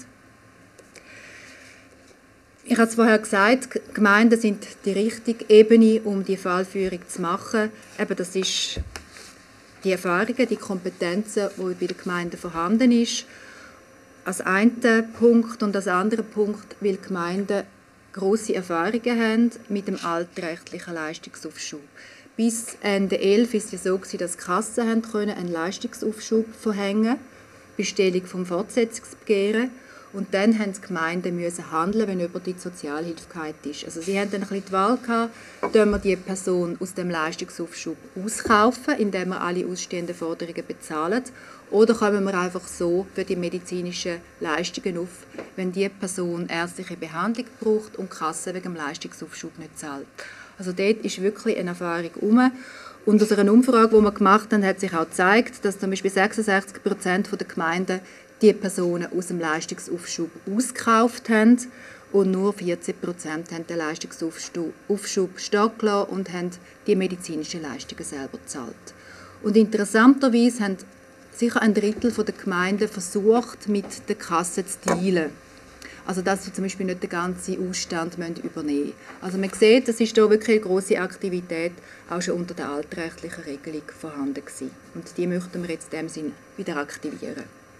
Ich habe es vorher gesagt, Gemeinden sind die richtige Ebene, um die Fallführung zu machen. Eben, das ist die Erfahrungen, die Kompetenzen, die bei den Gemeinden vorhanden ist. Als einen Punkt und als anderen Punkt, weil die Gemeinden grosse Erfahrungen haben mit dem altrechtlichen Leistungsaufschub. Bis Ende 2011 war es ja so, dass die Kassen einen Leistungsaufschub verhängen konnten, Bestellung des Fortsetzungsbegehren. Und dann mussten die Gemeinden handeln, wenn über die Sozialhilfe gefallen ist. Also sie hatten dann ein bisschen die Wahl gehabt, ob wir die Person aus dem Leistungsaufschub auskaufen, indem wir alle ausstehenden Forderungen bezahlen, oder kommen wir einfach so für die medizinischen Leistungen auf, wenn die Person ärztliche Behandlung braucht und die Kasse wegen dem Leistungsaufschub nicht zahlt. Also dort ist wirklich eine Erfahrung herum. Und aus einer Umfrage, die wir gemacht haben, hat sich auch gezeigt, dass zum Beispiel 66% der Gemeinden die Personen aus dem Leistungsaufschub ausgekauft haben und nur 14% haben den Leistungsaufschub stehen gelassen und haben die medizinischen Leistungen selber gezahlt. Und interessanterweise haben sicher ein Drittel der Gemeinden versucht, mit der Kasse zu dealen. Also dass sie zum Beispiel nicht den ganzen Ausstand übernehmen müssen. Also man sieht, es ist hier wirklich eine grosse Aktivität auch schon unter der altrechtlichen Regelung vorhanden gewesen. Und die möchten wir jetzt in dem Sinn wieder aktivieren.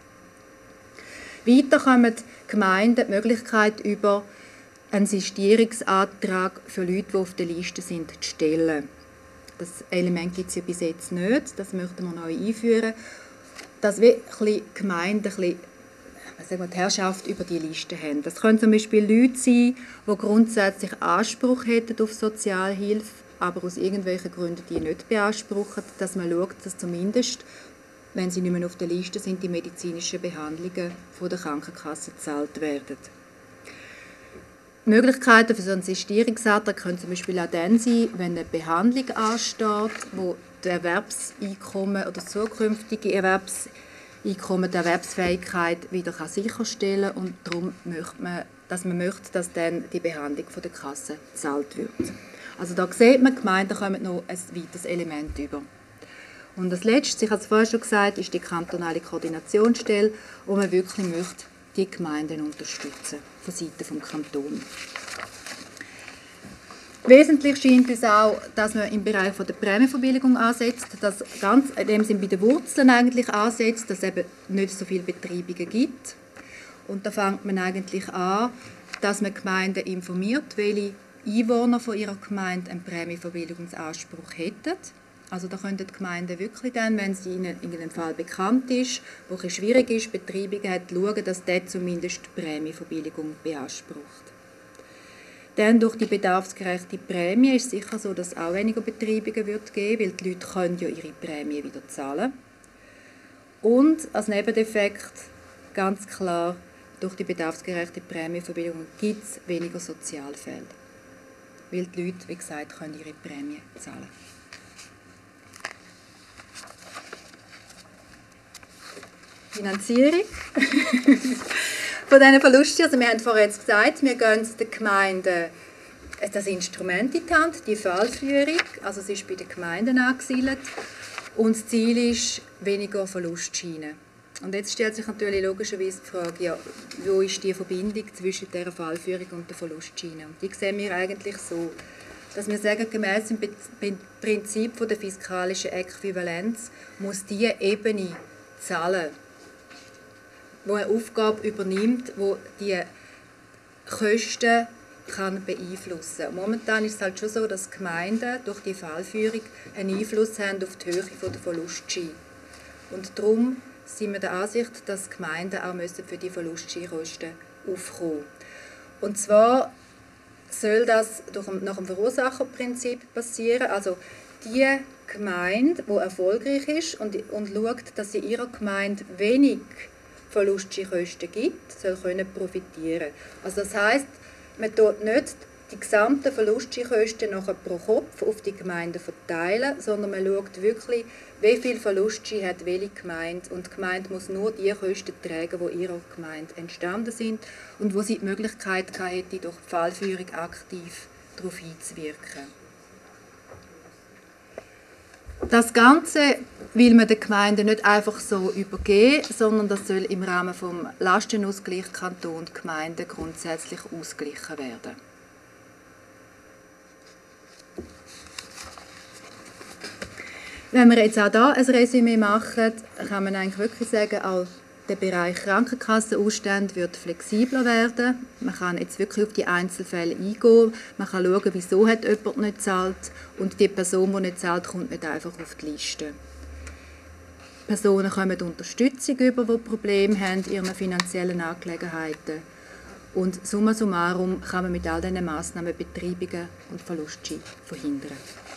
Weiter kommen die Gemeinden die Möglichkeit über einen Sistierungsantrag für Leute, die auf der Liste sind, zu stellen. Das Element gibt es ja bis jetzt nicht, das möchten wir neu einführen. Dass wir die Gemeinden die Herrschaft über die Liste haben. Das können zum Beispiel Leute sein, die grundsätzlich Anspruch hätten auf Sozialhilfe, aber aus irgendwelchen Gründen die nicht beanspruchen, dass man schaut, dass zumindest, wenn sie nicht mehr auf der Liste sind, die medizinischen Behandlungen von der Krankenkasse gezahlt werden. Möglichkeiten für so einen Sistierungsantrag können zum Beispiel auch dann sein, wenn eine Behandlung ansteht, wo das Erwerbseinkommen oder das zukünftige Erwerbseinkommen die Erwerbsfähigkeit wieder sicherstellen kann und darum möchte man, dass dann die Behandlung von der Kasse gezahlt wird. Also da sieht man, die Gemeinden kommen noch ein weiteres Element über. Und das Letzte, ich habe es vorher schon gesagt, ist die kantonale Koordinationsstelle, wo man wirklich möchte, die Gemeinden unterstützen von Seiten des Kantons. Wesentlich scheint uns auch, dass man im Bereich der Prämienverbilligung ansetzt, dass ganz in dem Sinn bei den Wurzeln eigentlich ansetzt, dass es eben nicht so viele Betreibungen gibt. Und da fängt man eigentlich an, dass man Gemeinden informiert, welche Einwohner von ihrer Gemeinde einen Prämienverbilligungsanspruch hätten. Also da können die Gemeinden wirklich dann, wenn es ihnen in einem Fall bekannt ist, wo es schwierig ist, Betreibungen hat, schauen, dass der zumindest die Prämienverbilligung beansprucht. Dann durch die bedarfsgerechte Prämie ist es sicher so, dass es auch weniger Betreibungen wird geben, weil die Leute können ja ihre Prämie wieder zahlen. Und als Nebeneffekt ganz klar, durch die bedarfsgerechte Prämienverbilligung gibt es weniger Sozialfälle. Weil die Leute, wie gesagt, können ihre Prämie zahlen. Finanzierung von diesen Verlusten. Also wir haben vorher jetzt gesagt, wir geben den Gemeinden das Instrument in die Hand, die Fallführung. Also es ist bei den Gemeinden angesiedelt. Und das Ziel ist weniger Verlustschienen. Und jetzt stellt sich natürlich logischerweise die Frage, ja, wo ist die Verbindung zwischen dieser Fallführung und der Verlustschiene? Und die sehen wir eigentlich so, dass wir sagen, gemäß dem Prinzip der fiskalischen Äquivalenz muss die Ebene zahlen, wo eine Aufgabe übernimmt, wo die Kosten kann beeinflussen. Momentan ist es halt schon so, dass Gemeinden durch die Fallführung einen Einfluss haben auf die Höhe der Verlustschiene. Und darum sind wir der Ansicht, dass Gemeinden auch für die Verlustschienkosten aufkommen müssen. Und zwar soll das nach dem Verursacherprinzip passieren. Also die Gemeinde, die erfolgreich ist und schaut, dass sie ihrer Gemeinde wenig Verlustschienkosten gibt, soll profitieren. Also das heisst, man tut nicht die gesamten Verlustschienkosten pro Kopf auf die Gemeinde verteilen, sondern man schaut wirklich, wie viel Verlustschien hat welche Gemeinde. Und die Gemeinde muss nur die Kosten tragen, die ihrer Gemeinde entstanden sind und wo sie die Möglichkeit hätte, durch die Fallführung aktiv darauf einzuwirken. Das Ganze will man den Gemeinden nicht einfach so übergeben, sondern das soll im Rahmen des Lastenausgleichs Kanton und Gemeinden grundsätzlich ausgeglichen werden. Wenn wir jetzt auch hier ein Resümee machen, kann man eigentlich wirklich sagen, auch der Bereich Krankenkassenausstände wird flexibler werden. Man kann jetzt wirklich auf die Einzelfälle eingehen. Man kann schauen, wieso hat jemand nicht gezahlt. Und die Person, die nicht zahlt, kommt nicht einfach auf die Liste. Personen kommen Unterstützung über, die Probleme haben in ihren finanziellen Angelegenheiten. Und summa summarum kann man mit all diesen Massnahmen Betreibungen und Verluste verhindern.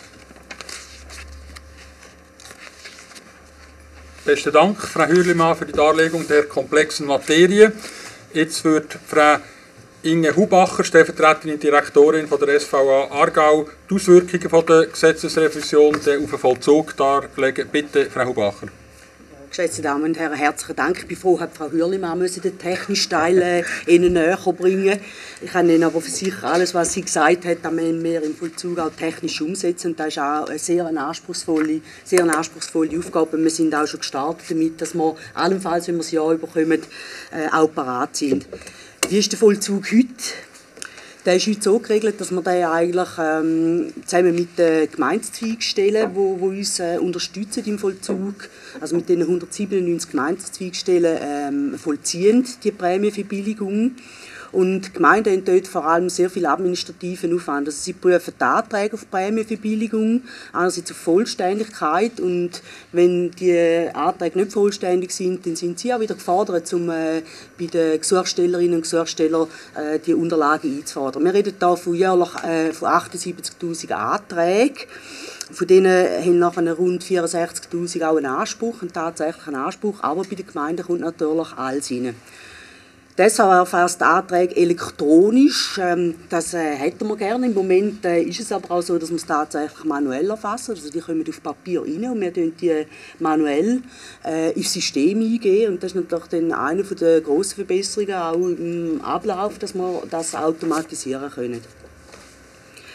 Besten Dank, Frau Hürlimann, für die Darlegung der komplexen Materie. Jetzt wird Frau Inge Hubacher, stellvertretende Direktorin von der SVA Aargau, die Auswirkungen von der Gesetzesrevision auf den Vollzug darlegen. Bitte, Frau Hubacher. Geschätzte Damen und Herren, herzlichen Dank. Ich bin froh, dass Frau Hürlimann den technischen Teil Ihnen näher bringen. Ich kann Ihnen aber versichern, alles, was sie gesagt hat, das müssen wir im Vollzug auch technisch umsetzen. Und das ist auch eine sehr anspruchsvolle Aufgabe. Wir sind auch schon gestartet damit, dass wir allenfalls, wenn wir das Jahr überkommen, auch parat sind. Wie ist der Vollzug heute? Der ist heute so geregelt, dass wir den eigentlich zusammen mit den Gemeindezweigstellen, die uns unterstützen im Vollzug, also mit den 197 Gemeindezweigstellen, vollziehen die Prämienverbilligung. Und die Gemeinden haben dort vor allem sehr viel administrativen Aufwand. Also sie prüfen die Anträge auf Prämienverbilligung, einerseits auf Vollständigkeit. Und wenn die Anträge nicht vollständig sind, dann sind sie auch wieder gefordert, um bei den Gesuchstellerinnen und Gesuchstellern die Unterlagen einzufordern. Wir reden hier von jährlich von 78'000 Anträgen. Von denen haben nachher rund 64'000 auch einen Anspruch, einen tatsächlichen Anspruch. Aber bei den Gemeinden kommt natürlich alles rein. Deshalb erfasst Anträge elektronisch. Das hätten wir gerne. Im Moment ist es aber auch so, dass wir es tatsächlich manuell erfassen. Also die kommen auf Papier rein und wir tun die manuell ins System eingeben. Und das ist natürlich dann eine der grossen Verbesserungen auch im Ablauf, dass wir das automatisieren können.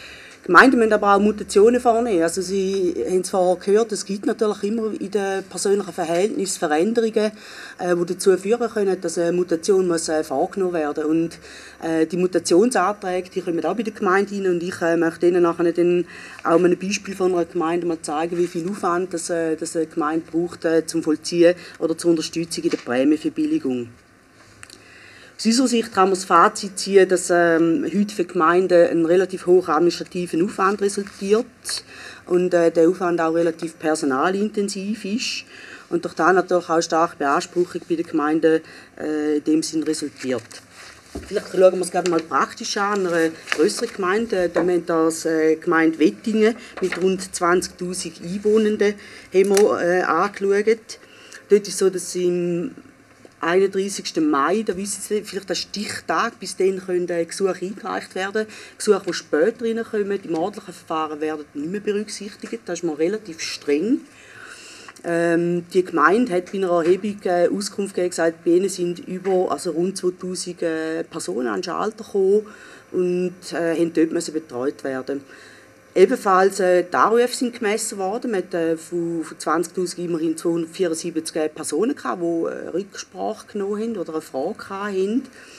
Gemeinden müssen aber auch Mutationen vornehmen. Also Sie haben es vorher gehört, es gibt natürlich immer in den persönlichen Verhältnissen Veränderungen, die dazu führen können, dass eine Mutation muss, vorgenommen werden muss. Und die Mutationsanträge, die kommen auch bei der Gemeinde rein und ich möchte Ihnen nachher dann auch mal ein Beispiel von einer Gemeinde mal zeigen, wie viel Aufwand das eine Gemeinde braucht zum Vollziehen oder zur Unterstützung in der Prämienverbilligung. Aus unserer Sicht kann man das Fazit ziehen, dass heute für Gemeinden ein relativ hoher administrativer Aufwand resultiert und der Aufwand auch relativ personalintensiv ist und durch das natürlich auch starke Beanspruchung bei den Gemeinden in dem Sinn resultiert. Vielleicht schauen wir es gerade mal praktisch an. Eine größere Gemeinde, da haben wir das Gemeinde Wettingen mit rund 20'000 Einwohnenden haben wir angeschaut. Dort ist es so, dass sie im 31. Mai, da wissen Sie vielleicht der Stichtag, bis dann können Gesuche eingereicht werden. Gesuche, die später reinkommen, im ordentlichen Verfahren, werden nicht mehr berücksichtigt. Das ist mal relativ streng. Die Gemeinde hat bei einer Erhebung Auskunft gegeben, gesagt, bei ihnen sind rund 2000 Personen ans Alter gekommen und haben dort betreut werden. Ebenfalls die Anrufe sind gemessen worden. Man hat von 20'000 immerhin 274 Personen gehabt, die Rücksprache genommen haben oder eine Frage hatten.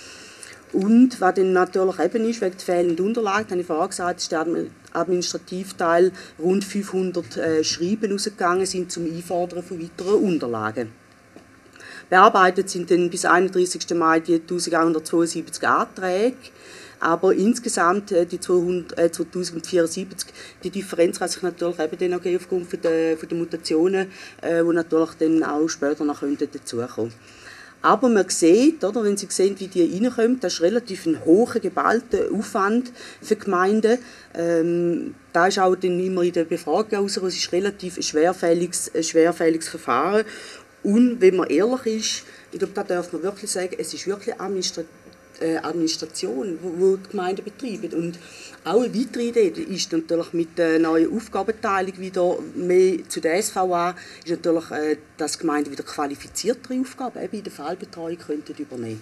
Und was dann natürlich eben ist, wegen der fehlenden Unterlagen, habe ich vorher gesagt, ist der Administrativteil rund 500 Schreiben rausgegangen sind zum Einfordern von weiteren Unterlagen. Bearbeitet sind dann bis 31. Mai die 1172 Anträge. Aber insgesamt die 2074, die Differenz kann sich natürlich eben dann auch aufgrund von der Mutationen, die natürlich dann auch später noch dazukommen könnten. Aber man sieht, oder, wenn Sie sehen, wie die reinkommen, das ist relativ ein hoher, geballter Aufwand für Gemeinden. Da ist auch dann immer in der Befragung rausgekommen, es ist relativ ein schwerfälliges Verfahren. Und wenn man ehrlich ist, ich glaube, da darf man wirklich sagen, es ist wirklich Administration, die die Gemeinden betreiben. Und auch eine weitere Idee ist natürlich mit der neuen Aufgabenteilung wieder mehr zu der SVA, ist natürlich, dass die Gemeinden wieder qualifiziertere Aufgaben eben in der Fallbetreuung könnten übernehmen.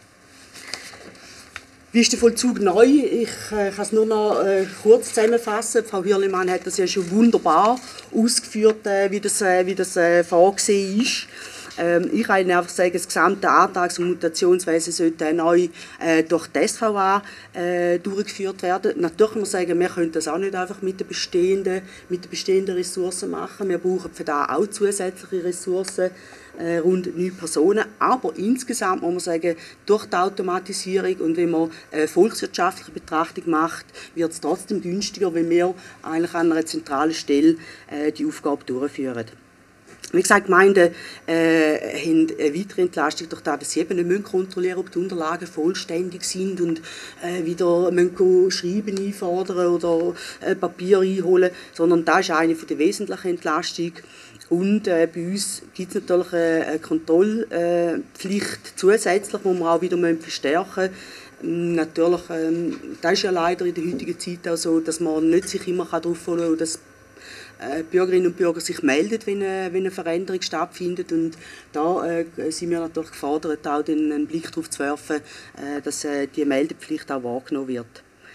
Wie ist der Vollzug neu? Ich kann es nur noch kurz zusammenfassen. Frau Hürlimann hat das ja schon wunderbar ausgeführt, wie das vorgesehen ist. Ich kann Ihnen einfach sagen, das gesamte Antrags- und Mutationswesen sollte neu durch die SVA durchgeführt werden. Natürlich muss man sagen, wir können das auch nicht einfach mit den bestehenden Ressourcen machen. Wir brauchen für das auch zusätzliche Ressourcen, rund 9 Personen. Aber insgesamt muss man sagen, durch die Automatisierung und wenn man eine volkswirtschaftliche Betrachtung macht, wird es trotzdem günstiger, wenn wir eigentlich an einer zentralen Stelle die Aufgabe durchführen. Wie gesagt, Gemeinden haben eine weitere Entlastung durch das, dass sie eben nicht kontrollieren müssen, ob die Unterlagen vollständig sind und wieder Schreiben einfordern oder Papier einholen, sondern das ist eine der wesentlichen Entlastungen. Und bei uns gibt es natürlich eine Kontrollpflicht zusätzlich, die wir auch wieder verstärken müssen. Natürlich, das ist ja leider in der heutigen Zeit auch so, dass man nicht sich immer darauf verlassen kann, dass Bürgerinnen und Bürger sich melden, wenn eine Veränderung stattfindet. Und da sind wir natürlich gefordert, auch einen Blick darauf zu werfen, dass die Meldepflicht auch wahrgenommen wird.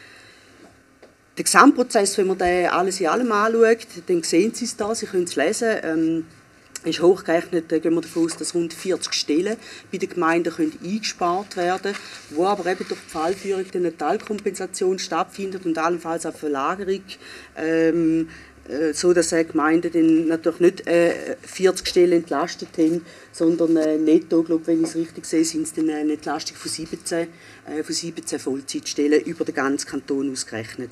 Der Gesamtprozess, wenn man den alles in allem anschaut, dann sehen Sie es da, Sie können es lesen. Ist hochgerechnet, gehen wir davon aus, dass rund 40 Stellen bei den Gemeinden eingespart werden können, wo aber eben durch die Fallführung eine Teilkompensation stattfindet und allenfalls auch Verlagerung, so dass Gemeinden dann natürlich nicht 40 Stellen entlastet haben, sondern netto, glaube, wenn ich es richtig sehe, sind es dann eine Entlastung von 17 Vollzeitstellen über den ganzen Kanton ausgerechnet.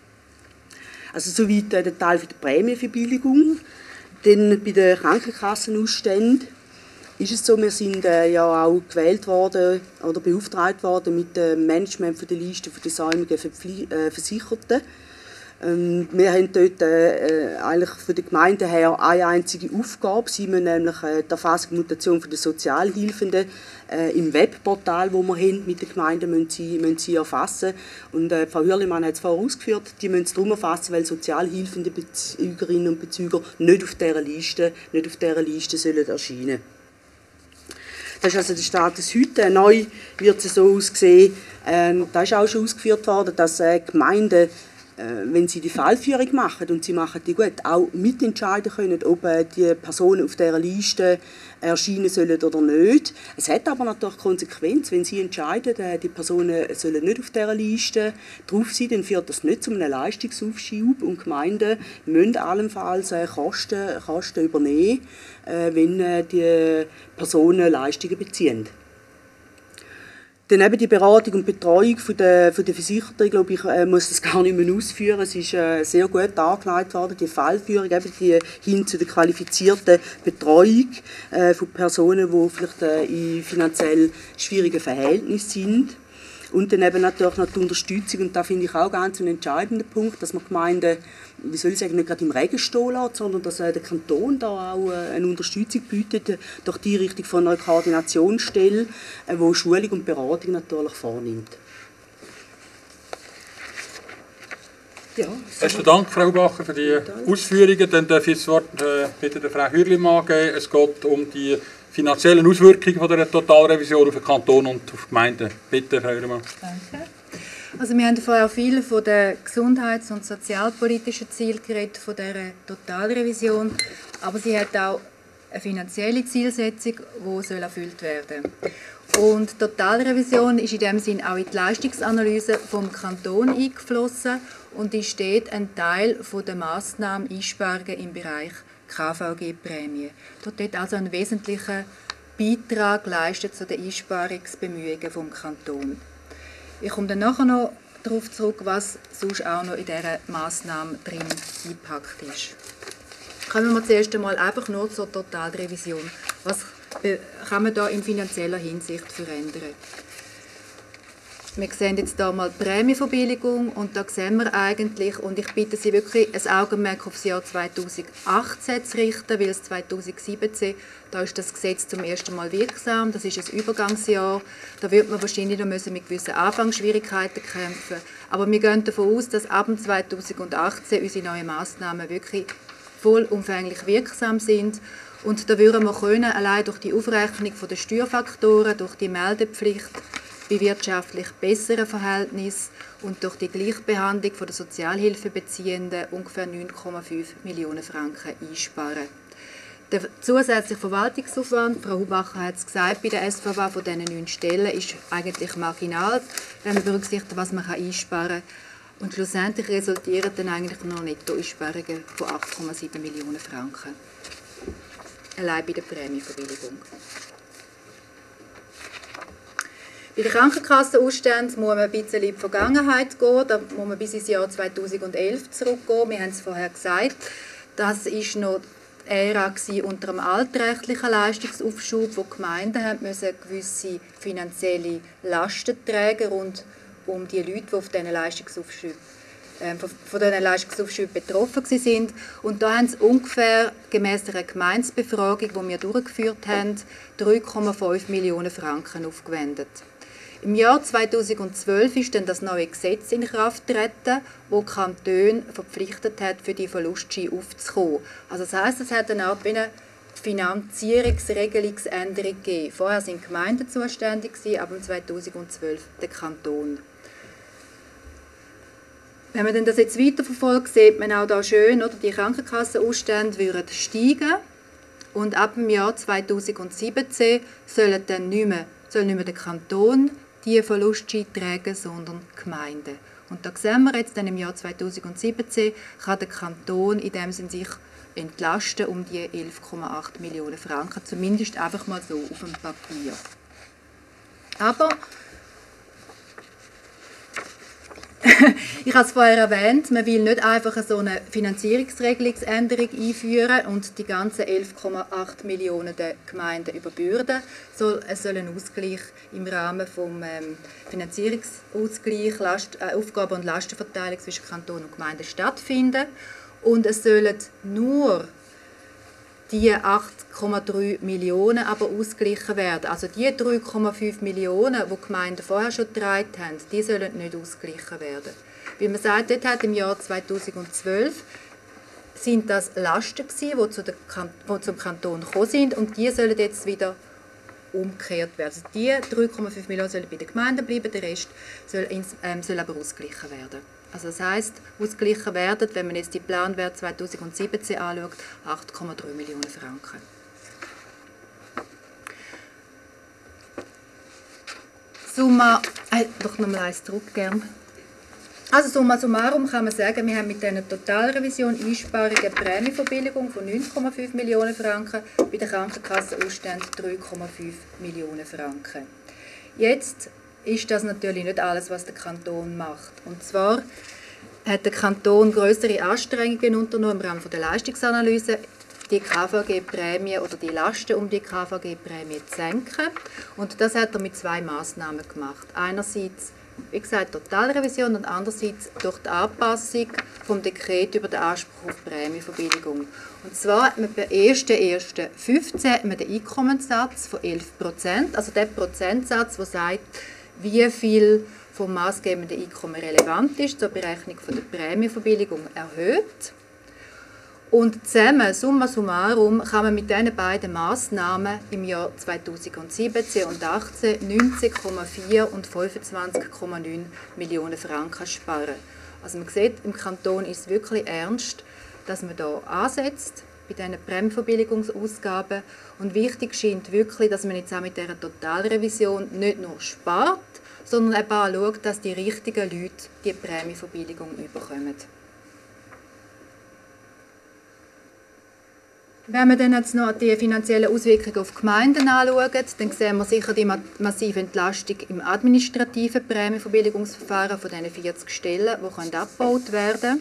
Also soweit der Teil für die Prämienverbilligung. Dann bei den Krankenkassenausständen ist es so, wir sind ja auch gewählt worden oder beauftragt worden mit dem Management der Liste der säumigen Versicherten. Wir haben dort eigentlich von der Gemeinde her eine einzige Aufgabe. Sie müssen nämlich die Erfassung und Mutation der Sozialhilfenden im Webportal, das wir haben mit den Gemeinden, müssen sie erfassen. Und Frau Hürlimann hat es vorher ausgeführt, die müssen es darum erfassen, weil Sozialhilfende Bezügerinnen und Bezüger nicht auf dieser Liste sollen erscheinen. Das ist also der Status heute. Neu wird es so aussehen, da ist auch schon ausgeführt worden, dass Gemeinden wenn sie die Fallführung machen und sie machen die gut, auch mitentscheiden können, ob die Personen auf dieser Liste erscheinen sollen oder nicht. Es hat aber natürlich Konsequenz, wenn sie entscheiden, die Personen sollen nicht auf dieser Liste drauf sein, dann führt das nicht zu einem Leistungsaufschub und Gemeinden müssen allenfalls Kosten übernehmen, wenn die Personen Leistungen beziehen. Dann eben die Beratung und Betreuung von der Versicherten, ich glaube, ich muss das gar nicht mehr ausführen. Es ist sehr gut angelegt worden, die Fallführung, eben die hin zu der qualifizierten Betreuung von Personen, die vielleicht in finanziell schwierigen Verhältnissen sind. Und dann eben natürlich noch die Unterstützung, und da finde ich auch ganz einen entscheidenden Punkt, dass man Gemeinden, wie soll ich sagen, nicht gerade im Regen stehen lässt, sondern dass der Kanton da auch eine Unterstützung bietet durch die Richtung von einer Koordinationsstelle, die Schulung und Beratung natürlich vornimmt. Ja, Besten Dank, Frau Bacher, für die Ausführungen. Dann darf ich das Wort bitte der Frau Hürlimann geben. Es geht um die finanziellen Auswirkungen von der Totalrevision auf den Kanton und auf die Gemeinden. Bitte, Frau Hürlimann. Danke. Also wir haben vorher auch viel von den gesundheits- und sozialpolitischen Zielen geredet, von dieser Totalrevision. Aber sie hat auch eine finanzielle Zielsetzung, die erfüllt werden soll. Und die Totalrevision ist in dem Sinn auch in die Leistungsanalyse vom Kanton eingeflossen und ist dort ein Teil der Massnahmen Einsparungen im Bereich KVG-Prämie. Dort wird also ein wesentlicher Beitrag geleistet zu den Einsparungsbemühungen vom Kanton. Ich komme dann nachher noch darauf zurück, was sonst auch noch in dieser Massnahme drin eingepackt ist. Kommen wir zuerst einmal einfach nur zur Totalrevision. Was kann man da in finanzieller Hinsicht verändern? Wir sehen jetzt hier mal die Prämienverbilligung und da sehen wir eigentlich, und ich bitte Sie wirklich, ein Augenmerk auf das Jahr 2018 zu richten, weil es 2017, da ist das Gesetz zum ersten Mal wirksam, das ist ein Übergangsjahr, da wird man wahrscheinlich noch mit gewissen Anfangsschwierigkeiten kämpfen, aber wir gehen davon aus, dass ab 2018 unsere neuen Massnahmen wirklich vollumfänglich wirksam sind. Und da würden wir können, allein durch die Aufrechnung der Steuerfaktoren, durch die Meldepflicht, bei wirtschaftlich besseren Verhältnissen und durch die Gleichbehandlung der Sozialhilfebeziehenden ungefähr 9,5 Millionen Franken einsparen. Der zusätzliche Verwaltungsaufwand, Frau Hubacher hat es gesagt, bei der SVA von diesen 9 Stellen ist eigentlich marginal, wenn man berücksichtigt, was man einsparen kann. Und schlussendlich resultieren dann eigentlich noch Nettoeinsparungen von 8,7 Millionen Franken. Allein bei der Prämienverbilligung. Bei den Krankenkassenausständen muss man ein bisschen in die Vergangenheit gehen. Da muss man bis ins Jahr 2011 zurückgehen. Wir haben es vorher gesagt. Das war noch die Ära unter dem altrechtlichen Leistungsaufschub, wo die Gemeinden gewisse finanzielle Lasten tragen rund um die Leute, die auf diesen Leistungsaufschub von diesen Leistungsaufschüben betroffen waren. Und da haben sie ungefähr, gemäss einer Gemeindebefragung, die wir durchgeführt haben, 3,5 Millionen Franken aufgewendet. Im Jahr 2012 ist dann das neue Gesetz in Kraft getreten, das die Kantone verpflichtet hat, für die Verlustscheine aufzukommen. Also das heisst, es hat eine Art wie eine Finanzierungsregelungsänderung gegeben. Vorher waren die Gemeinden zuständig, ab 2012 der Kanton. Wenn man das jetzt weiterverfolgt, sieht man auch da schön, oder, die Krankenkassenausstände würden steigen und ab dem Jahr 2017 soll nicht mehr der Kanton die Verlustscheine tragen, sondern die Gemeinden. Und da sehen wir jetzt, dann im Jahr 2017 kann der Kanton in dem Sinne sich entlasten um die 11,8 Millionen Franken, zumindest einfach mal so auf dem Papier. Aber ich habe es vorher erwähnt, man will nicht einfach so eine Finanzierungsregelungsänderung einführen und die ganzen 11,8 Millionen der Gemeinden überbürden. Es soll ein Ausgleich im Rahmen des Finanzierungsausgleichs, Aufgaben- und Lastenverteilung zwischen Kanton und Gemeinden stattfinden. Und es sollen nur die 8,3 Millionen aber ausgeglichen werden. Also die 3,5 Millionen, die Gemeinden vorher schon getragen haben, die sollen nicht ausgeglichen werden. Wie man sagt, dort hat im Jahr 2012 sind das Lasten gewesen, die zum Kanton gekommen sind und die sollen jetzt wieder umgekehrt werden. Also die 3,5 Millionen sollen bei den Gemeinden bleiben, der Rest soll aber ausgeglichen werden. Also das heisst, ausgeglichen werden, wenn man jetzt die Planwert 2017 anschaut, 8,3 Millionen Franken. Summa, doch nochmal eins zurück, gern. Also summa summarum kann man sagen, wir haben mit dieser Totalrevision Einsparungen Prämienverbilligung von 9,5 Millionen Franken, bei den Krankenkassenausständen 3,5 Millionen Franken. Jetzt ist das natürlich nicht alles, was der Kanton macht. Und zwar hat der Kanton größere Anstrengungen unternommen im Rahmen der Leistungsanalyse, die KVG-Prämie oder die Lasten um die KVG-Prämie zu senken. Und das hat er mit 2 Massnahmen gemacht. Einerseits, wie gesagt, Totalrevision und andererseits durch die Anpassung vom Dekret über den Anspruch auf Prämienverbilligung. Und zwar hat man per 1.1.15 den Einkommenssatz von 11%, also der Prozentsatz, der sagt, wie viel vom maßgebenden Einkommen relevant ist zur Berechnung von der Prämienverbilligung erhöht. Und zusammen, summa summarum, kann man mit diesen beiden Massnahmen im Jahr 2017 und 2018 19,4 und 25,9 Millionen Franken sparen. Also man sieht, im Kanton ist es wirklich ernst, dass man hier ansetzt bei diesen Prämienverbilligungsausgaben. Und wichtig scheint wirklich, dass man jetzt auch mit dieser Totalrevision nicht nur spart, sondern eben auch schaut, dass die richtigen Leute die Prämienverbilligung bekommen. Wenn wir dann jetzt noch die finanziellen Auswirkungen auf die Gemeinden anschauen, dann sehen wir sicher die massive Entlastung im administrativen Prämienverbilligungsverfahren von diesen 40 Stellen, die abgebaut werden können.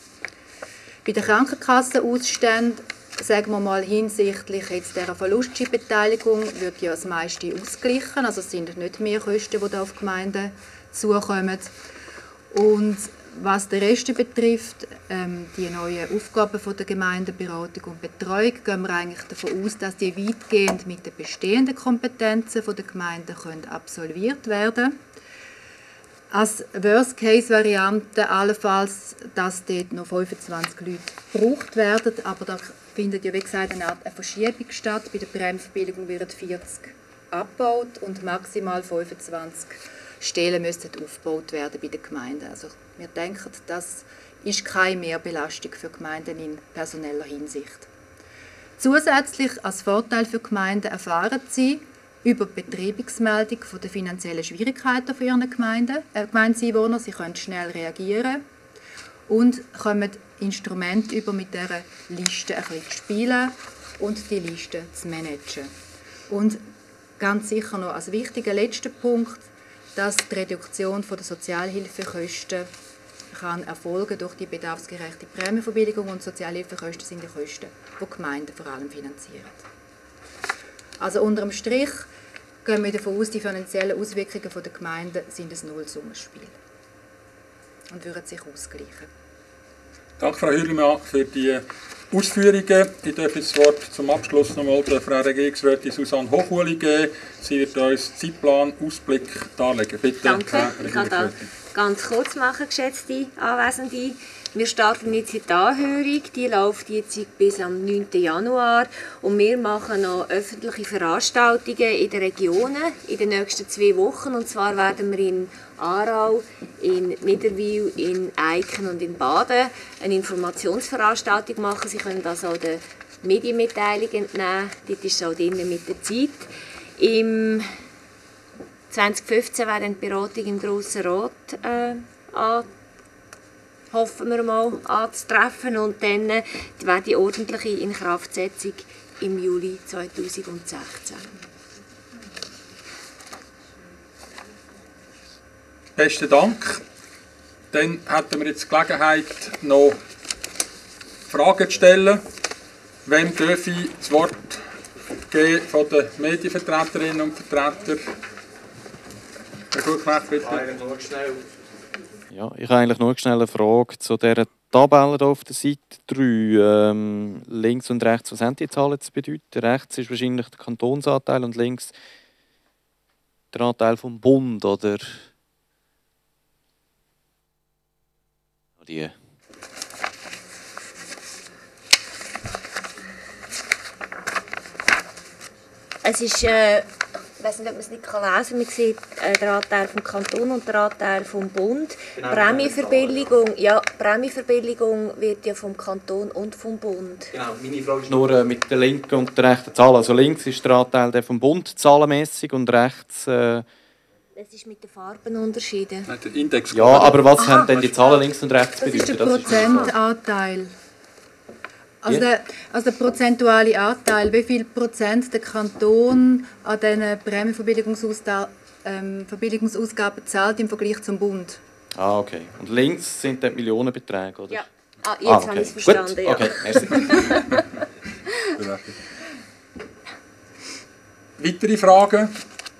Bei den Krankenkassenausständen, sagen wir mal hinsichtlich jetzt dieser Verlustbeteiligung, wird ja das meiste ausgeglichen, also es sind nicht mehr Kosten, die da auf die Gemeinden zukommen. Und was den Rest betrifft, die neuen Aufgaben der Gemeindeberatung und Betreuung, gehen wir eigentlich davon aus, dass die weitgehend mit den bestehenden Kompetenzen der Gemeinden absolviert werden können. Als Worst-Case-Variante allenfalls, dass dort noch 25 Leute gebraucht werden, aber da findet ja wie gesagt eine Art Verschiebung statt. Bei der Prämienverbilligung werden 40 abgebaut und maximal 25 Stellen müssten aufgebaut werden bei den Gemeinden. Also wir denken, das ist keine Mehrbelastung für Gemeinden in personeller Hinsicht. Zusätzlich als Vorteil für Gemeinden erfahren sie über die Betreibungsmeldung von den finanziellen Schwierigkeiten für ihre Gemeindeeinwohner. Sie können schnell reagieren und kommen Instrumente über, mit dieser Liste ein bisschen zu spielen und die Liste zu managen. Und ganz sicher noch als wichtiger letzter Punkt, dass die Reduktion der Sozialhilfekosten kann erfolgen durch die bedarfsgerechte Prämienverbilligung, und Sozialhilfekosten sind die Kosten, die Gemeinden vor allem finanzieren. Also unter dem Strich gehen wir davon aus, die finanziellen Auswirkungen der Gemeinden sind ein Nullsummenspiel und würden sich ausgleichen. Danke, Frau Hürlimann, für die Ausführungen. Ich darf das Wort zum Abschluss nochmal der Frau Regierungsrätin Susanne Hochuli geben. Sie wird uns Zeitplan, Ausblick darlegen. Bitte, danke, ich kann das ganz kurz machen, geschätzte Anwesende. Wir starten jetzt die Anhörung, die läuft jetzt bis am 9. Januar und wir machen noch öffentliche Veranstaltungen in den Regionen in den nächsten 2 Wochen. Und zwar werden wir in Aarau, in Niederwil, in Eiken und in Baden eine Informationsveranstaltung machen. Sie können das auch den Medienmitteilungen entnehmen, dort ist es auch drin mit der Zeit. Im 2015 wäre dann die Beratung im Grossen Rat hoffen wir mal, anzutreffen, und dann wäre die ordentliche Inkraftsetzung im Juli 2016. Besten Dank. Dann hätten wir jetzt die Gelegenheit, noch Fragen zu stellen. Wem darf ich das Wort geben von den Medienvertreterinnen und Vertretern? Herr Gutsknecht, bitte. Ja, ich habe eigentlich nur schnell eine Frage zu dieser Tabelle hier auf der Seite 3. Links und rechts, was haben die Zahlen zu bedeuten? Rechts ist wahrscheinlich der Kantonsanteil und links der Anteil vom Bund, oder? Die. Es ist Ich weiß nicht, ob man es nicht lesen kann. Man sieht den Anteil vom Kanton und den Anteil vom Bund. Genau. Prämienverbilligung wird ja vom Kanton und vom Bund. Genau, meine Frage ist nur mit der linken und der rechten Zahl. Also links ist der Anteil der vom Bund zahlenmässig und rechts... Das ist mit den Farben unterschieden. Der Index. Ja, aber was haben denn die Zahlen links und rechts Das ist bedeutet? der Prozentanteil. Also der prozentuale Anteil, wie viel Prozent der Kanton an diesen Prämienverbilligungsausgaben zahlt im Vergleich zum Bund. Ah, okay. Und links sind dann Millionenbeträge, oder? Ja. Jetzt habe ich es verstanden. Gut. Ja. Okay, merci. Weitere Fragen?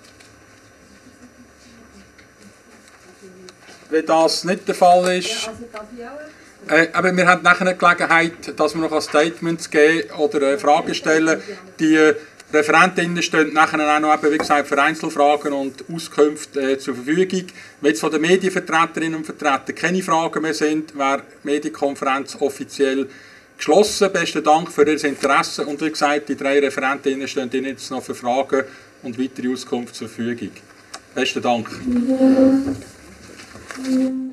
Wenn das nicht der Fall ist, aber wir haben nachher eine Gelegenheit, dass wir noch Statements geben oder Fragen stellen. Die Referentinnen stehen nachher auch noch, eben, wie gesagt, für Einzelfragen und Auskünfte zur Verfügung. Wenn jetzt von den Medienvertreterinnen und Vertretern keine Fragen mehr sind, wäre die Medienkonferenz offiziell geschlossen. Besten Dank für Ihr Interesse und wie gesagt, die 3 Referentinnen stehen Ihnen jetzt noch für Fragen und weitere Auskünfte zur Verfügung. Besten Dank.